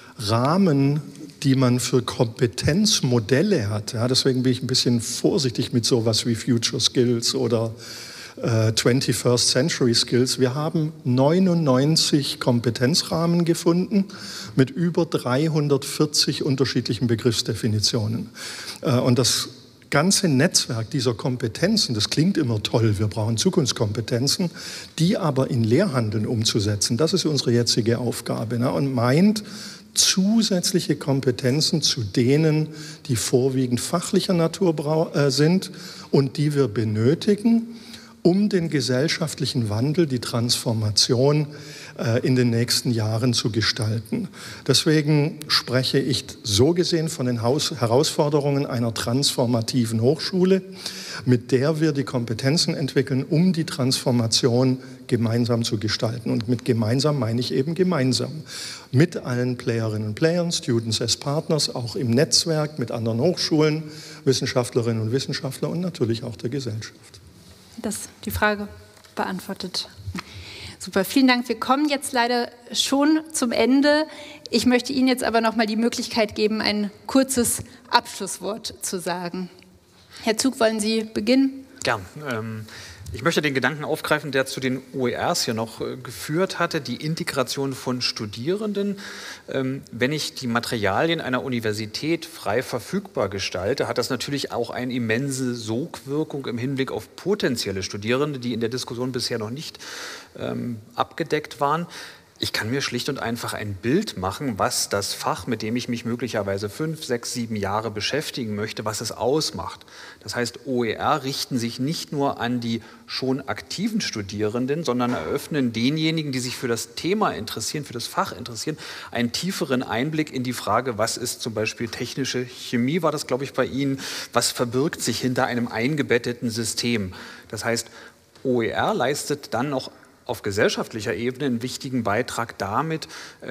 Rahmen, die man für Kompetenzmodelle hat. Ja, deswegen bin ich ein bisschen vorsichtig mit sowas wie Future Skills oder twenty-first Century Skills. Wir haben neunundneunzig Kompetenzrahmen gefunden mit über dreihundertvierzig unterschiedlichen Begriffsdefinitionen. Und das ganze Netzwerk dieser Kompetenzen, das klingt immer toll, wir brauchen Zukunftskompetenzen, die aber in Lehrhandeln umzusetzen, das ist unsere jetzige Aufgabe, ne? Und meint zusätzliche Kompetenzen zu denen, die vorwiegend fachlicher Natur äh, sind und die wir benötigen, um den gesellschaftlichen Wandel, die Transformation äh, in den nächsten Jahren zu gestalten. Deswegen spreche ich so gesehen von den Haus- Herausforderungen einer transformativen Hochschule, mit der wir die Kompetenzen entwickeln, um die Transformation gemeinsam zu gestalten. Und mit gemeinsam meine ich eben gemeinsam. Mit allen Playerinnen und Playern, Students as Partners, auch im Netzwerk, mit anderen Hochschulen, Wissenschaftlerinnen und Wissenschaftlern und natürlich auch der Gesellschaft. Das die Frage beantwortet. Super, vielen Dank. Wir kommen jetzt leider schon zum Ende. Ich möchte Ihnen jetzt aber noch mal die Möglichkeit geben, ein kurzes Abschlusswort zu sagen. Herr Zug, wollen Sie beginnen? Gern. Ähm Ich möchte den Gedanken aufgreifen, der zu den O E Rs hier noch äh, geführt hatte, die Integration von Studierenden. Ähm, wenn ich die Materialien einer Universität frei verfügbar gestalte, hat das natürlich auch eine immense Sogwirkung im Hinblick auf potenzielle Studierende, die in der Diskussion bisher noch nicht ähm, abgedeckt waren. Ich kann mir schlicht und einfach ein Bild machen, was das Fach, mit dem ich mich möglicherweise fünf, sechs, sieben Jahre beschäftigen möchte, was es ausmacht. Das heißt, O E R richten sich nicht nur an die schon aktiven Studierenden, sondern eröffnen denjenigen, die sich für das Thema interessieren, für das Fach interessieren, einen tieferen Einblick in die Frage, was ist zum Beispiel technische Chemie, war das, glaube ich, bei Ihnen, was verbirgt sich hinter einem eingebetteten System. Das heißt, O E R leistet dann noch auf gesellschaftlicher Ebene einen wichtigen Beitrag damit,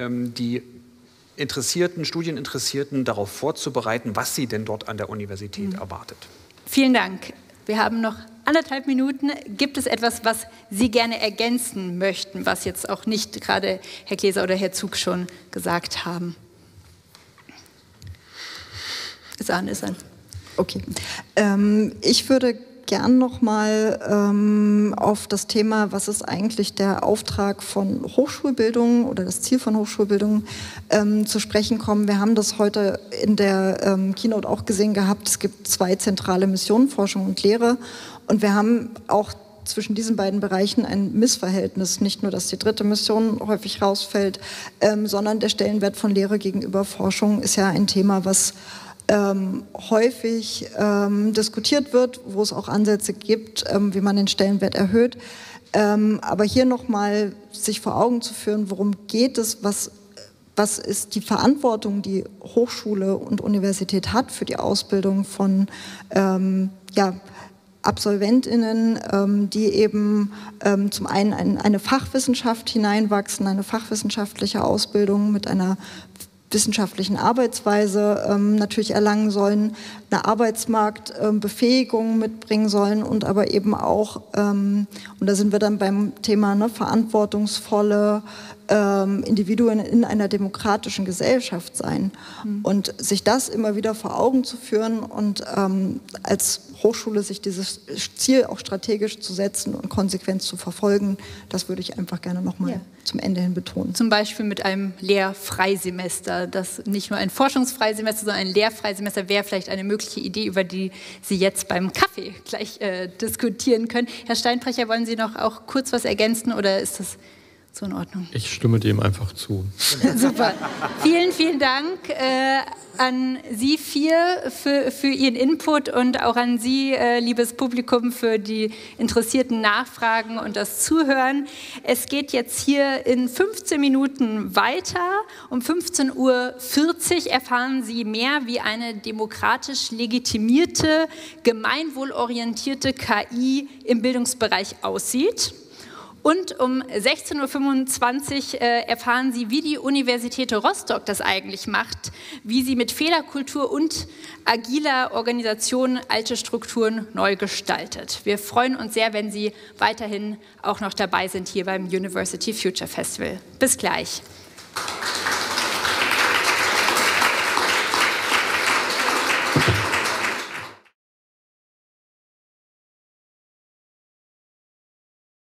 die Interessierten, Studieninteressierten darauf vorzubereiten, was sie denn dort an der Universität mhm. erwartet. Vielen Dank. Wir haben noch anderthalb Minuten. Gibt es etwas, was Sie gerne ergänzen möchten, was jetzt auch nicht gerade Herr Gläser oder Herr Zug schon gesagt haben? Ist an, ist an. Okay. Ähm, ich würde gern nochmal ähm, auf das Thema, was ist eigentlich der Auftrag von Hochschulbildung oder das Ziel von Hochschulbildung ähm, zu sprechen kommen. Wir haben das heute in der ähm, Keynote auch gesehen gehabt. Es gibt zwei zentrale Missionen, Forschung und Lehre. Und wir haben auch zwischen diesen beiden Bereichen ein Missverhältnis. Nicht nur, dass die dritte Mission häufig rausfällt, ähm, sondern der Stellenwert von Lehre gegenüber Forschung ist ja ein Thema, was ähm, häufig ähm, diskutiert wird, wo es auch Ansätze gibt, ähm, wie man den Stellenwert erhöht. Ähm, aber hier nochmal sich vor Augen zu führen, worum geht es, was, was ist die Verantwortung, die Hochschule und Universität hat für die Ausbildung von ähm, ja, AbsolventInnen, ähm, die eben ähm, zum einen ein, eine Fachwissenschaft hineinwachsen, eine fachwissenschaftliche Ausbildung mit einer wissenschaftlichen Arbeitsweise ähm, natürlich erlangen sollen, eine Arbeitsmarktbefähigung ähm, mitbringen sollen und aber eben auch, ähm, und da sind wir dann beim Thema ne, verantwortungsvolle ähm, Individuen in einer demokratischen Gesellschaft sein. Mhm. Und sich das immer wieder vor Augen zu führen und ähm, als Hochschule sich dieses Ziel auch strategisch zu setzen und konsequent zu verfolgen, das würde ich einfach gerne nochmal ja. zum Ende hin betonen. Zum Beispiel mit einem Lehrfreisemester, das nicht nur ein Forschungsfreisemester, sondern ein Lehrfreisemester wäre vielleicht eine mögliche Idee, über die Sie jetzt beim Kaffee gleich äh, diskutieren können. Herr Steinbrecher, wollen Sie noch auch kurz was ergänzen oder ist das so in Ordnung? Ich stimme dem einfach zu. Super. Vielen, vielen Dank äh, an Sie vier für, für Ihren Input und auch an Sie, äh, liebes Publikum, für die interessierten Nachfragen und das Zuhören. Es geht jetzt hier in fünfzehn Minuten weiter. Um fünfzehn Uhr vierzig erfahren Sie mehr, wie eine demokratisch legitimierte, gemeinwohlorientierte K I im Bildungsbereich aussieht. Und um sechzehn Uhr fünfundzwanzig äh, erfahren Sie, wie die Universität Rostock das eigentlich macht, wie sie mit Fehlerkultur und agiler Organisation alte Strukturen neu gestaltet. Wir freuen uns sehr, wenn Sie weiterhin auch noch dabei sind hier beim University Future Festival. Bis gleich.